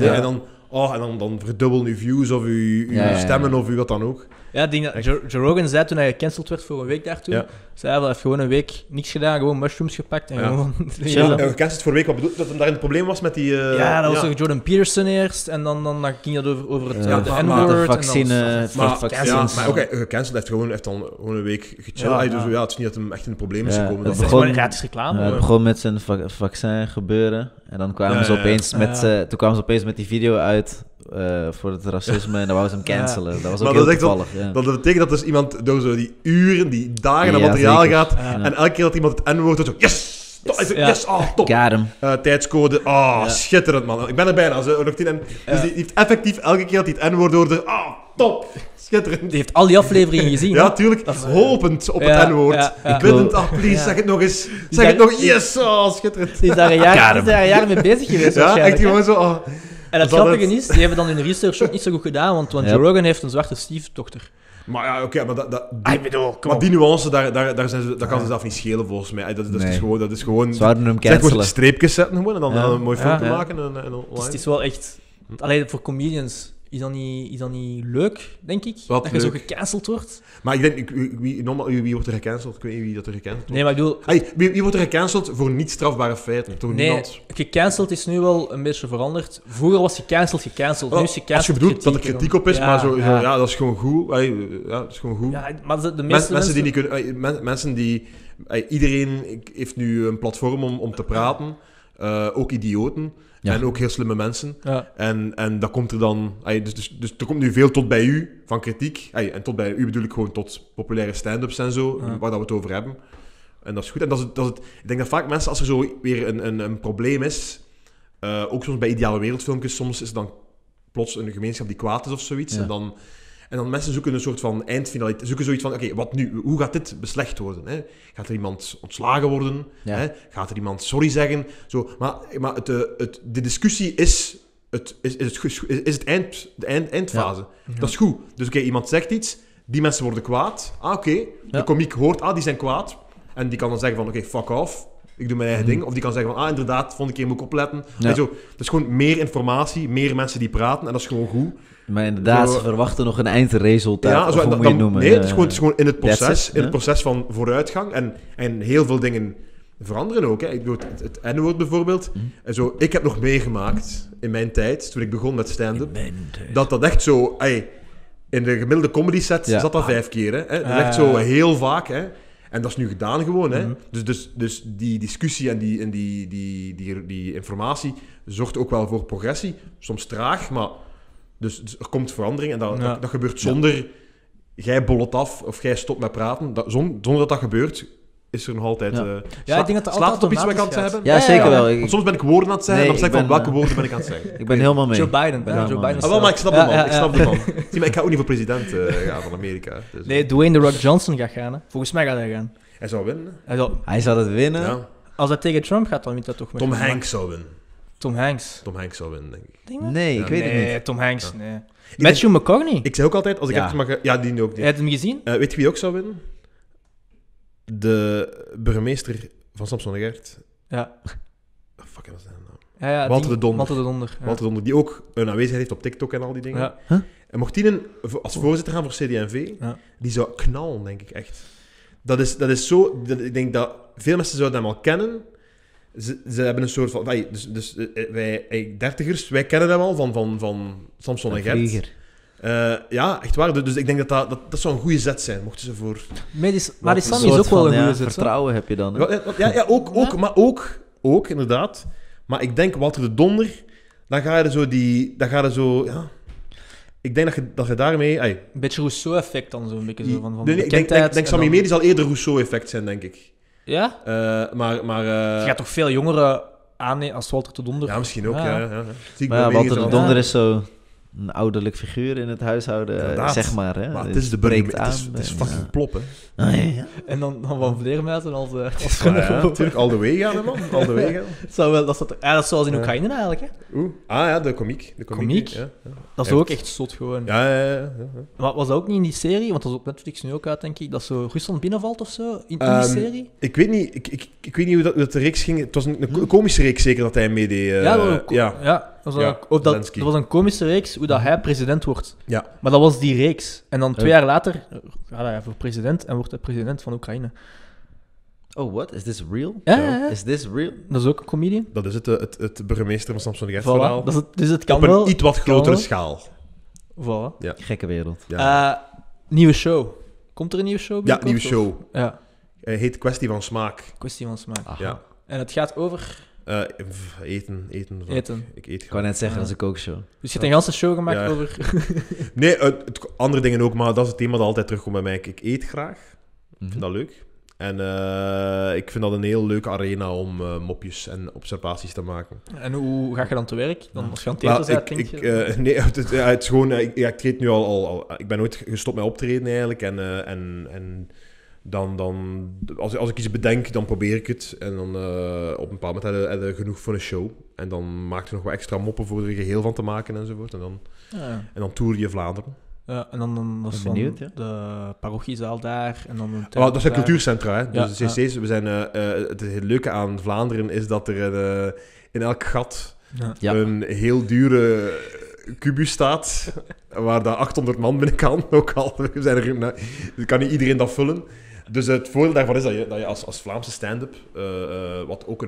En dan verdubbelen uw views of uw stemmen of wat dan ook. Ja, Joe Rogan zei toen hij gecanceld werd voor een week daartoe, zei hij heeft gewoon een week niks gedaan, gewoon mushrooms gepakt en gewoon chillen. Gecanceld voor een week, wat bedoelt dat er daar een probleem was met die... dat was toch Jordan Peterson eerst en dan ging dat over het de N-word. De vaccine... Maar oké, gecanceld heeft dan gewoon een week gechillt. Dus het is niet dat hij echt in een probleem is gekomen. Het is gewoon een gratis reclame. Het begon met zijn vaccin gebeuren en dan kwamen ze opeens met die video uit... voor het racisme en dan wou ze hem cancelen. Dat was ook heel toevallig. Dat betekent dat dus iemand door zo die uren, die dagen aan materiaal gaat en elke keer dat iemand het N-woord doet, zo yes! Yes, top! Tijdscode, schitterend man. Ik ben er bijna. Dus die heeft effectief elke keer dat hij het N-woord hoorde, top. Schitterend. Die heeft al die afleveringen gezien. Ja, hè? tuurlijk. Dat is, Hopend op het N-woord. ja. Biddend, please, zeg het nog eens. Zeg het nog, yes, schitterend. Die is daar een jaar mee bezig geweest. Ja, echt hè? gewoon zo. En het grappige is, die hebben dan hun research ook niet zo goed gedaan, want Joe Rogan heeft een zwarte stiefdochter. Maar ja, oké, maar Ik bedoel, kom maar op. die nuance, dat kan ze zelf niet schelen, volgens mij. Dat is gewoon... Ze zouden hem Zeg gewoon cancelen. streepjes zetten gewoon, en dan een mooi filmpje Ja. maken. En Dus online. het is wel echt... Alleen voor comedians is dat niet leuk, denk ik, Wat dat je zo leuk? gecanceld wordt. Maar ik denk, wie wordt er gecanceld? Ik weet niet wie dat er gecanceld wordt. Nee, maar ik bedoel... Wie wordt er gecanceld voor niet strafbare feiten? Toch Nee, niemand? gecanceld is nu wel een beetje veranderd. Vroeger was gecanceld. Nu is gecanceld. Als je bedoelt dat er kritiek op is, Ja, maar zo, ja. ja, dat is gewoon goed. Dat is gewoon goed. Ja, maar de meeste Mensen die niet kunnen... Mensen die... Iedereen heeft nu een platform om te praten. Ook idioten. Ja. En ook heel slimme mensen. Ja. En dat komt er dan... Dus er komt nu veel tot bij u van kritiek. En tot bij u bedoel ik gewoon tot populaire stand-ups en zo, waar dat we het over hebben. En dat is goed. En ik denk dat vaak mensen, als er zo weer een probleem is, ook soms bij ideale wereldfilmpjes, soms is er dan plots een gemeenschap die kwaad is of zoiets. Ja. En dan mensen zoeken een soort van eindfinaliteit. Zoeken zoiets van, oké, wat nu? Hoe gaat dit beslecht worden? Hè? Gaat er iemand ontslagen worden? Ja. Hè? Gaat er iemand sorry zeggen? Zo, maar de discussie is de eindfase. Ja. Dat is goed. Dus oké, iemand zegt iets, die mensen worden kwaad. Oké. De komiek hoort, die zijn kwaad. En die kan dan zeggen van, oké, fuck off. Ik doe mijn eigen ding. Of die kan zeggen van, inderdaad, volgende keer moet ik opletten. Ja. En zo. Het is gewoon meer informatie, meer mensen die praten. En dat is gewoon goed. Maar inderdaad, Zo- ze verwachten nog een eindresultaat. Ja, of zo, hoe en moet je het noemen? Nee, het is gewoon in het that's proces. it, In het ja. proces van vooruitgang. En heel veel dingen veranderen ook. Hè. Ik bedoel, het N-woord bijvoorbeeld. En zo, ik heb nog meegemaakt in mijn tijd, toen ik begon met stand-up, dat echt zo... in de gemiddelde comedy set zat dat 5 keer. Hè. Dat is echt zo heel vaak. Hè. En dat is nu gedaan gewoon. Hè. Dus die discussie en die informatie zorgt ook wel voor progressie. Soms traag, maar... Dus er komt verandering en dat gebeurt zonder... Jij bollet af of jij stopt met praten. Zonder dat gebeurt, is er nog altijd... Ja, ik denk dat er slaat het op iets wat ik aan automatisch het gaat. zeggen ben? Ja, zeker wel. Want soms ben ik woorden aan het zeggen Nee, en dan zeg ik ik van ben, welke woorden ben ik aan het zeggen. Ik ben helemaal mee. Joe Biden. Ben Ja, helemaal Joe mee. Biden. Wel, maar ik snap de man. Ja, Ik snap ja. de man. Zie, maar ik ga ook niet voor president gaan van Amerika. Dus, Nee, Dwayne The Rock Johnson gaat gaan. Hè. Volgens mij gaat hij gaan. hij zou winnen. Hij zal het winnen. Ja. Als hij tegen Trump gaat, dan wint dat toch met Tom Hanks zou winnen. Tom Hanks. Tom Hanks zou winnen, denk ik. Denk je? Nee, ik weet het Nee, niet. Tom Hanks, Ja. nee. Matthew McConaughey. Ik zei ook altijd, als ik Ja. even mag... Ja, die nu ook niet. Heb je hem gezien? Weet je wie ook zou winnen? De burgemeester van Samson en Gert. Ja. Fuck, wat is zijn naam? Ja, Walter de Donder. Walter de Donder. Ja. Walter Donder, die ook een aanwezigheid heeft op TikTok en al die dingen. Ja. En mocht die als voorzitter gaan voor CD&V, Ja. die zou knallen, denk ik echt. Dat is zo... Ik denk dat veel mensen zouden hem al kennen. Ze hebben een soort van... Wij dertigers, wij kennen hem al van Samson en Gert. Vlieger. Ja, echt waar. Dus ik denk dat zou een goede zet zijn, mochten ze voor... Maar die Een Sammy is soort ook wel van, een goede ja, zet. hè? vertrouwen heb je dan. Hè? Ja, ook, maar ook, inderdaad. Maar ik denk, Walter de Donder, dan ga je zo... Ja. Ik denk dat je daarmee... Een beetje Rousseau-effect dan, zo'n beetje. Zo, van Nee, ik bekendheid denk en Sammy dan- Medi zal eerder Rousseau-effect zijn, denk ik. Ja? Maar Je gaat toch veel jongeren aannemen als Walter de Donder? ja, misschien ook, Ja. ja. Zie ik Maar ja, bij Walter de meningen zo. Donder is zo een ouderlijk figuur in het huishouden, Inderdaad. zeg maar. Hè? Maar het Dus is de breekt burgemeester. Het is aan. fucking plop, hè. Ah, ja. En dan Van Vleermuizen als Ja, runner. natuurlijk. All the way gaan, hè, man. All the way gaan. Dat is zoals in Oekraïne eigenlijk. Hè? Ja, de komiek. Komiek? Ja, Dat is Ja. ook echt zot gewoon. ja. Maar was dat ook niet in die serie? Want dat is op Netflix nu ook uit, denk ik. Dat zo Rusland binnenvalt of zo in die serie? Ik weet niet, ik weet niet hoe dat de reeks ging. Het was een komische reeks zeker dat hij meedeed. Dat was, Zelensky. dat was een komische reeks hoe dat hij president wordt. Ja. Maar dat was die reeks. En dan 2 jaar later gaat hij voor president en wordt hij president van Oekraïne. Oh, what? Is this real? Ja. Is this real? Dat is ook een comedian. Dat is het burgemeester van Samson Gert Voilà. verhaal. Dus het kan Op een wel. iets wat grotere wel. schaal. Voilà. Gekke wereld. Ja, Nieuwe show. Komt er een nieuwe show ja binnenkort, nieuwe of? show. Ja, heet Kwestie van Smaak. kwestie van smaak. Aha. Ja. En het gaat over Eten. eten. Ik eet Ik graag. wou net zeggen, Ja. dat is een kookshow. Dus je hebt een ganse show gemaakt Ja. over... Nee, andere dingen ook, maar dat is het thema dat altijd terugkomt bij mij. Ik eet graag. Ik vind dat leuk. En ik vind dat een heel leuke arena om mopjes en observaties te maken. En hoe ga je dan te werk? Dan als je aan het eten bent, denk je? Nee, het is gewoon... ik treed nu al... Ik ben nooit gestopt met optreden eigenlijk. En dan als ik iets bedenk, dan probeer ik het. En dan op een bepaald moment heb je genoeg voor een show. En dan maak je nog wat extra moppen voor er een geheel van te maken enzovoort. En dan toer je Vlaanderen. Ja, en dan was van benieuwd, ja. de parochiezaal daar en dan dat zijn cultuurcentra, hè. Dus de CC's, we zijn, het leuke aan Vlaanderen is dat er in elk gat een heel dure kubus staat, waar daar 800 man binnen kan. Ook al kan niet iedereen dat vullen. Dus het voordeel daarvan is dat je als Vlaamse stand-up, wat ook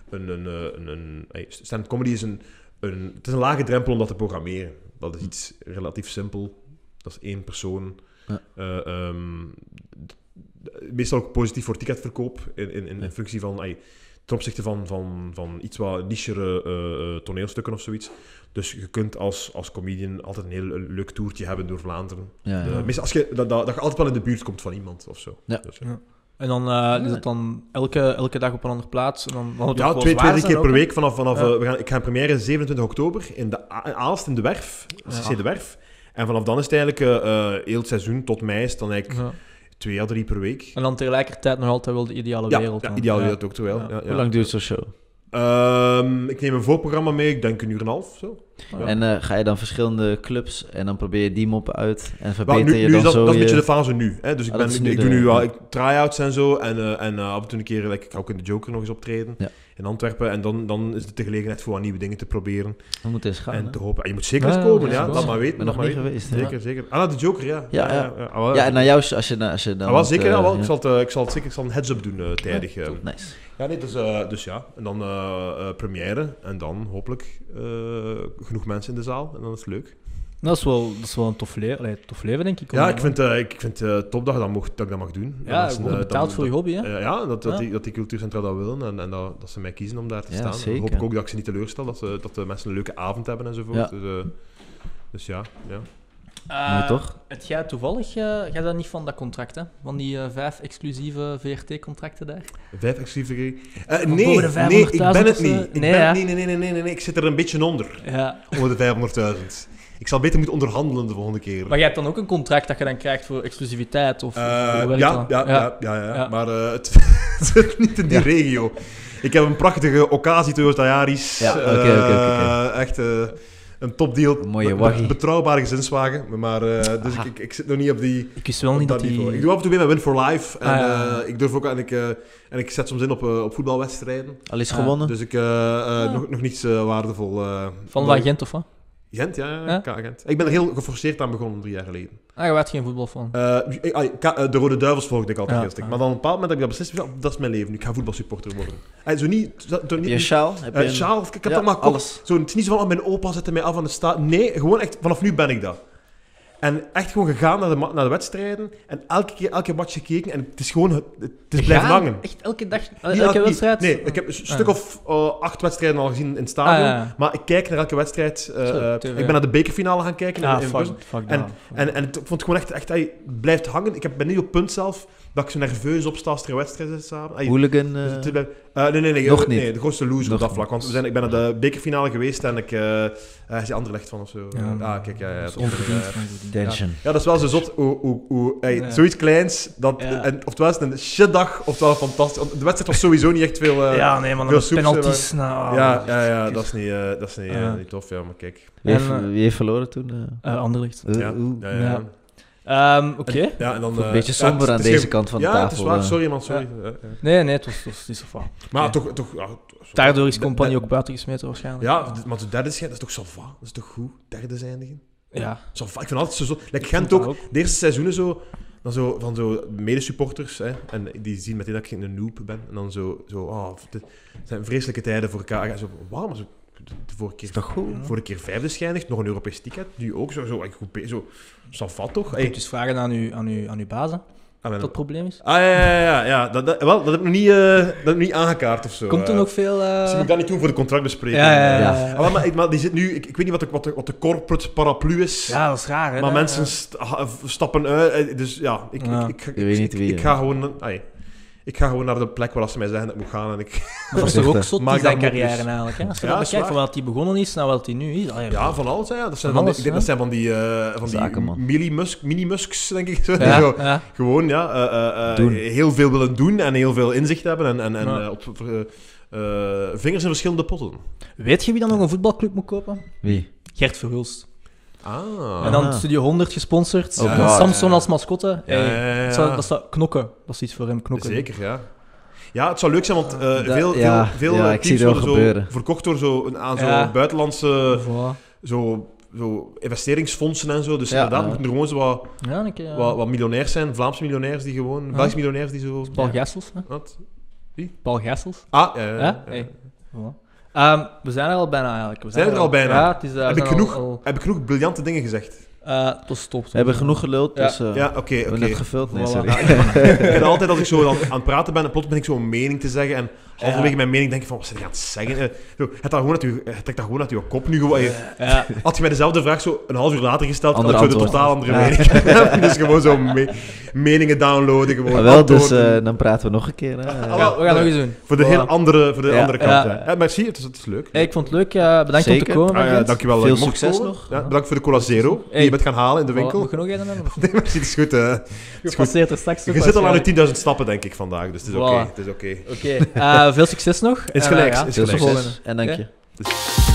stand-up comedy is het is een lage drempel om dat te programmeren. Dat is iets relatief simpel. Dat is 1 persoon. Ja. Meestal ook positief voor ticketverkoop in functie van ten opzichte van iets wat nichere toneelstukken of zoiets. Dus je kunt als comedian altijd een heel leuk toertje hebben door Vlaanderen. Ja. Meestal als dat je altijd wel in de buurt komt van iemand of zo. Ja. Dus, ja. En dan is het dan elke dag op een andere plaats? En dan ja, 2-3 keer per week. Ik ga in première 27 oktober in Aalst in de Werf. CC de Werf. En vanaf dan is het eigenlijk heel het seizoen tot mei is het dan eigenlijk 2 à 3 per week. En dan tegelijkertijd nog altijd wel de ideale wereld. Ja, ideale wereld ook terwijl. Ja. Hoe lang duurt zo'n show? Ik neem een voorprogramma mee, ik denk 1,5 uur of zo. Ja. En ga je dan verschillende clubs en dan probeer je die moppen uit en verbeter je dan dat, zo... Dat is een beetje de fase nu. Hè? Dus ik doe nu try-outs en zo. En af en toe een keer, ik ga ook in de Joker nog eens optreden in Antwerpen. En dan is het de gelegenheid voor nieuwe dingen te proberen. We moeten eens gaan. En te hopen. Je moet zeker eens komen, laat maar weten. Ik ben nog niet geweest. Zeker. De Joker, ja. Ja, en naar jou, als je dan... Zeker, ik zal een heads-up doen tijdig. Nice. Ja, nee, dus ja. En dan première. En dan hopelijk genoeg mensen in de zaal. En dan is het leuk. Dat is wel een tof leven, denk ik. Ja, ik vind het top dat ik dat mag doen. Ja, je wordt betaald voor je hobby, hè? Dat die cultuurcentra dat willen en dat ze mij kiezen om daar te staan. Zeker. Dan hoop ik ook dat ik ze niet teleurstel, dat de mensen een leuke avond hebben enzovoort. Ja. Dus ja. Maar toch? Het jij toevallig, jij dat niet van dat contract, hè? Van die 5 exclusieve VRT-contracten daar? 5 exclusieve? Nee, ik ben het niet. Nee, ik zit er een beetje onder. Ja. Onder de 500.000. Ik zal beter moeten onderhandelen de volgende keer. Maar jij hebt dan ook een contract dat je dan krijgt voor exclusiviteit? Of ja. Maar het zit niet in die regio. Ik heb een prachtige Ocasi Toyota Yaris. Ja, oké. Echt een topdeal. Mooie waggie. Betrouwbare gezinswagen. Maar dus ik zit nog niet op die... Ik wist wel niet dat die... Ik doe af en toe mee met Win for Life. En ik durf ook... En ik zet soms in op voetbalwedstrijden. Al is gewonnen? Dus ik nog niets waardevol... Van waar Gent of wat? Gent, ja. Gent. Ik ben er heel geforceerd aan begonnen 3 jaar geleden. Je werd geen voetbalfan? De Rode Duivels volgde ik altijd heel stuk. Maar dan op een bepaald moment heb ik dat beslist, dat is mijn leven. Ik ga voetbalsupporter worden. Zo niet... Je sjaal? Sjaal, ik heb dat maar alles. Het is niet zo van, mijn opa zette mij af aan de staat. Nee, gewoon echt, vanaf nu ben ik dat. En echt gewoon gegaan naar de wedstrijden. En elke match gekeken. En het is gewoon... Het is blijven hangen. Echt elke dag? Elke wedstrijd? Nee, ik heb een stuk of 8 wedstrijden al gezien in het stadion. Maar ik kijk naar elke wedstrijd. Ik ben naar de bekerfinale gaan kijken. En ik vond het gewoon echt hij blijft hangen. Ik ben nu op punt zelf dat ik zo nerveus opsta als er een wedstrijd is samen. Hooligan? Nee. Nog niet. Nee, de grootste loser op dat vlak. Want ik ben naar de bekerfinale geweest en ik... is die Anderlecht van of zo? Kijk, ja. Tension. Ja, dat is wel zo zot. Zoiets kleins. Oftewel is het een shitdag, oftewel fantastisch. De wedstrijd was sowieso niet echt veel... maar de penalties... Ja, dat is niet tof, ja, maar kijk. Wie heeft verloren toen? Anderlecht. Ja. Oké. Ja, en dan, een beetje somber aan deze kant van de tafel. Ja, het is waar. Sorry, man. Sorry. Nee, het was niet zo vaak. Maar toch... Daardoor is Compagnie ook buiten gesmeten waarschijnlijk. Ja, maar de derde schijn, dat is toch zo va? Dat is toch goed? Derde eindigen? Ja. Ik vind altijd zo... Gent ook, de eerste seizoenen zo... Dan van zo medesupporters, hè, en die zien meteen dat ik een noob ben. En dan het zijn vreselijke tijden voor elkaar. Zo, wauw, maar de vorige keer 5e geëindigd, nog een Europees ticket. Nu ook zo vat toch? Je kunt dus vragen aan uw baas, wat het probleem is. Ja. Dat heb ik nog niet aangekaart of zo. Komt er nog veel... Misschien moet ik dat niet doen voor de contractbespreking. Maar die zit nu... Ik weet niet wat de corporate paraplu is. Ja, dat is raar, hè. Maar mensen stappen uit. Dus ja, ik ga gewoon... Ik ga gewoon naar de plek waar ze mij zeggen dat ik moet gaan. En Maar dat is toch ook zot, Maak die zijn daar carrière mopjes. eigenlijk. Hè? Als je Ja, dat is bekijkt, waar. van wat hij begonnen is naar wat hij nu is. Ja, van alles. Ja. Dat zijn Van van, alles, ik denk, dat zijn van die, Zakenman. mini-musks, denk ik. Zo. Ja, Die zo ja. gewoon Doen. heel veel willen doen en heel veel inzicht hebben. En Ja. op vingers in verschillende potten. Weet je wie dan nog een voetbalclub moet kopen? Wie? Gert Verhulst. Ah. En dan Ah. Studio 100 gesponsord. Oh, en God. Samson als mascotte. Ja, Hey, ja. Dat staat knokken. Dat is iets voor hem, knokken. Zeker, ja. Ja, het zou leuk zijn, want veel ja, ik zie teams het wel worden zo gebeuren. verkocht door aan zo Ja. buitenlandse Voilà. zo investeringsfondsen en zo. Dus Ja, inderdaad ja. moeten er gewoon zo Ja, een keer. wat miljonairs zijn, Vlaamse miljonairs die gewoon, Ja. Belgische miljonairs die zo... Paul Gessels. Hè? Wat? Paul Gessels. Ah, ja. Ja? Hey. Voilà. We zijn er al bijna eigenlijk. We Zijn er al bijna? Ja, het is, Heb we ik zijn heb ik genoeg briljante dingen gezegd? Het was top. We hebben genoeg geluld, dus Ja, oké. we hebben net gevuld. Nee, Voilà. sorry. Ik ben altijd, als ik zo aan het praten ben, plots ben ik zo een mening te zeggen en halverwege mijn mening denk ik van, wat zit je aan het zeggen? Het trekt dat gewoon uit je kop nu. Gewoon. Ja. Had je mij dezelfde vraag zo een half uur later gesteld, Ander had ik zo de antwoord. totaal andere Ja. mening. Dus gewoon zo meningen downloaden, gewoon Maar wel, dus antwoorden. dan praten we nog een keer. Hè. We gaan nog eens doen. Voor de Voilà. heel andere, Ja. andere kant. Ja. Hè. Merci, het is leuk. Hey, ik vond het leuk. Bedankt om Zeker. te komen. Ah, ja, Gent. dankjewel dat Veel ik mocht succes komen. nog. Ja, bedankt voor de Cola Zero die Hey. je bent gaan halen in de winkel. Mag je nog een hebben? Of- Nee, merci, het is goed. Je passeert er straks toch Je zit al aan waarschijnlijk. de 10.000 stappen, denk ik, vandaag. Dus het is oké. Voilà. Het is oké. Oké. Veel succes nog. Is En, gelijk, ja, is tot de gelijk. volgende. Succes en dank Oké. je. Dus-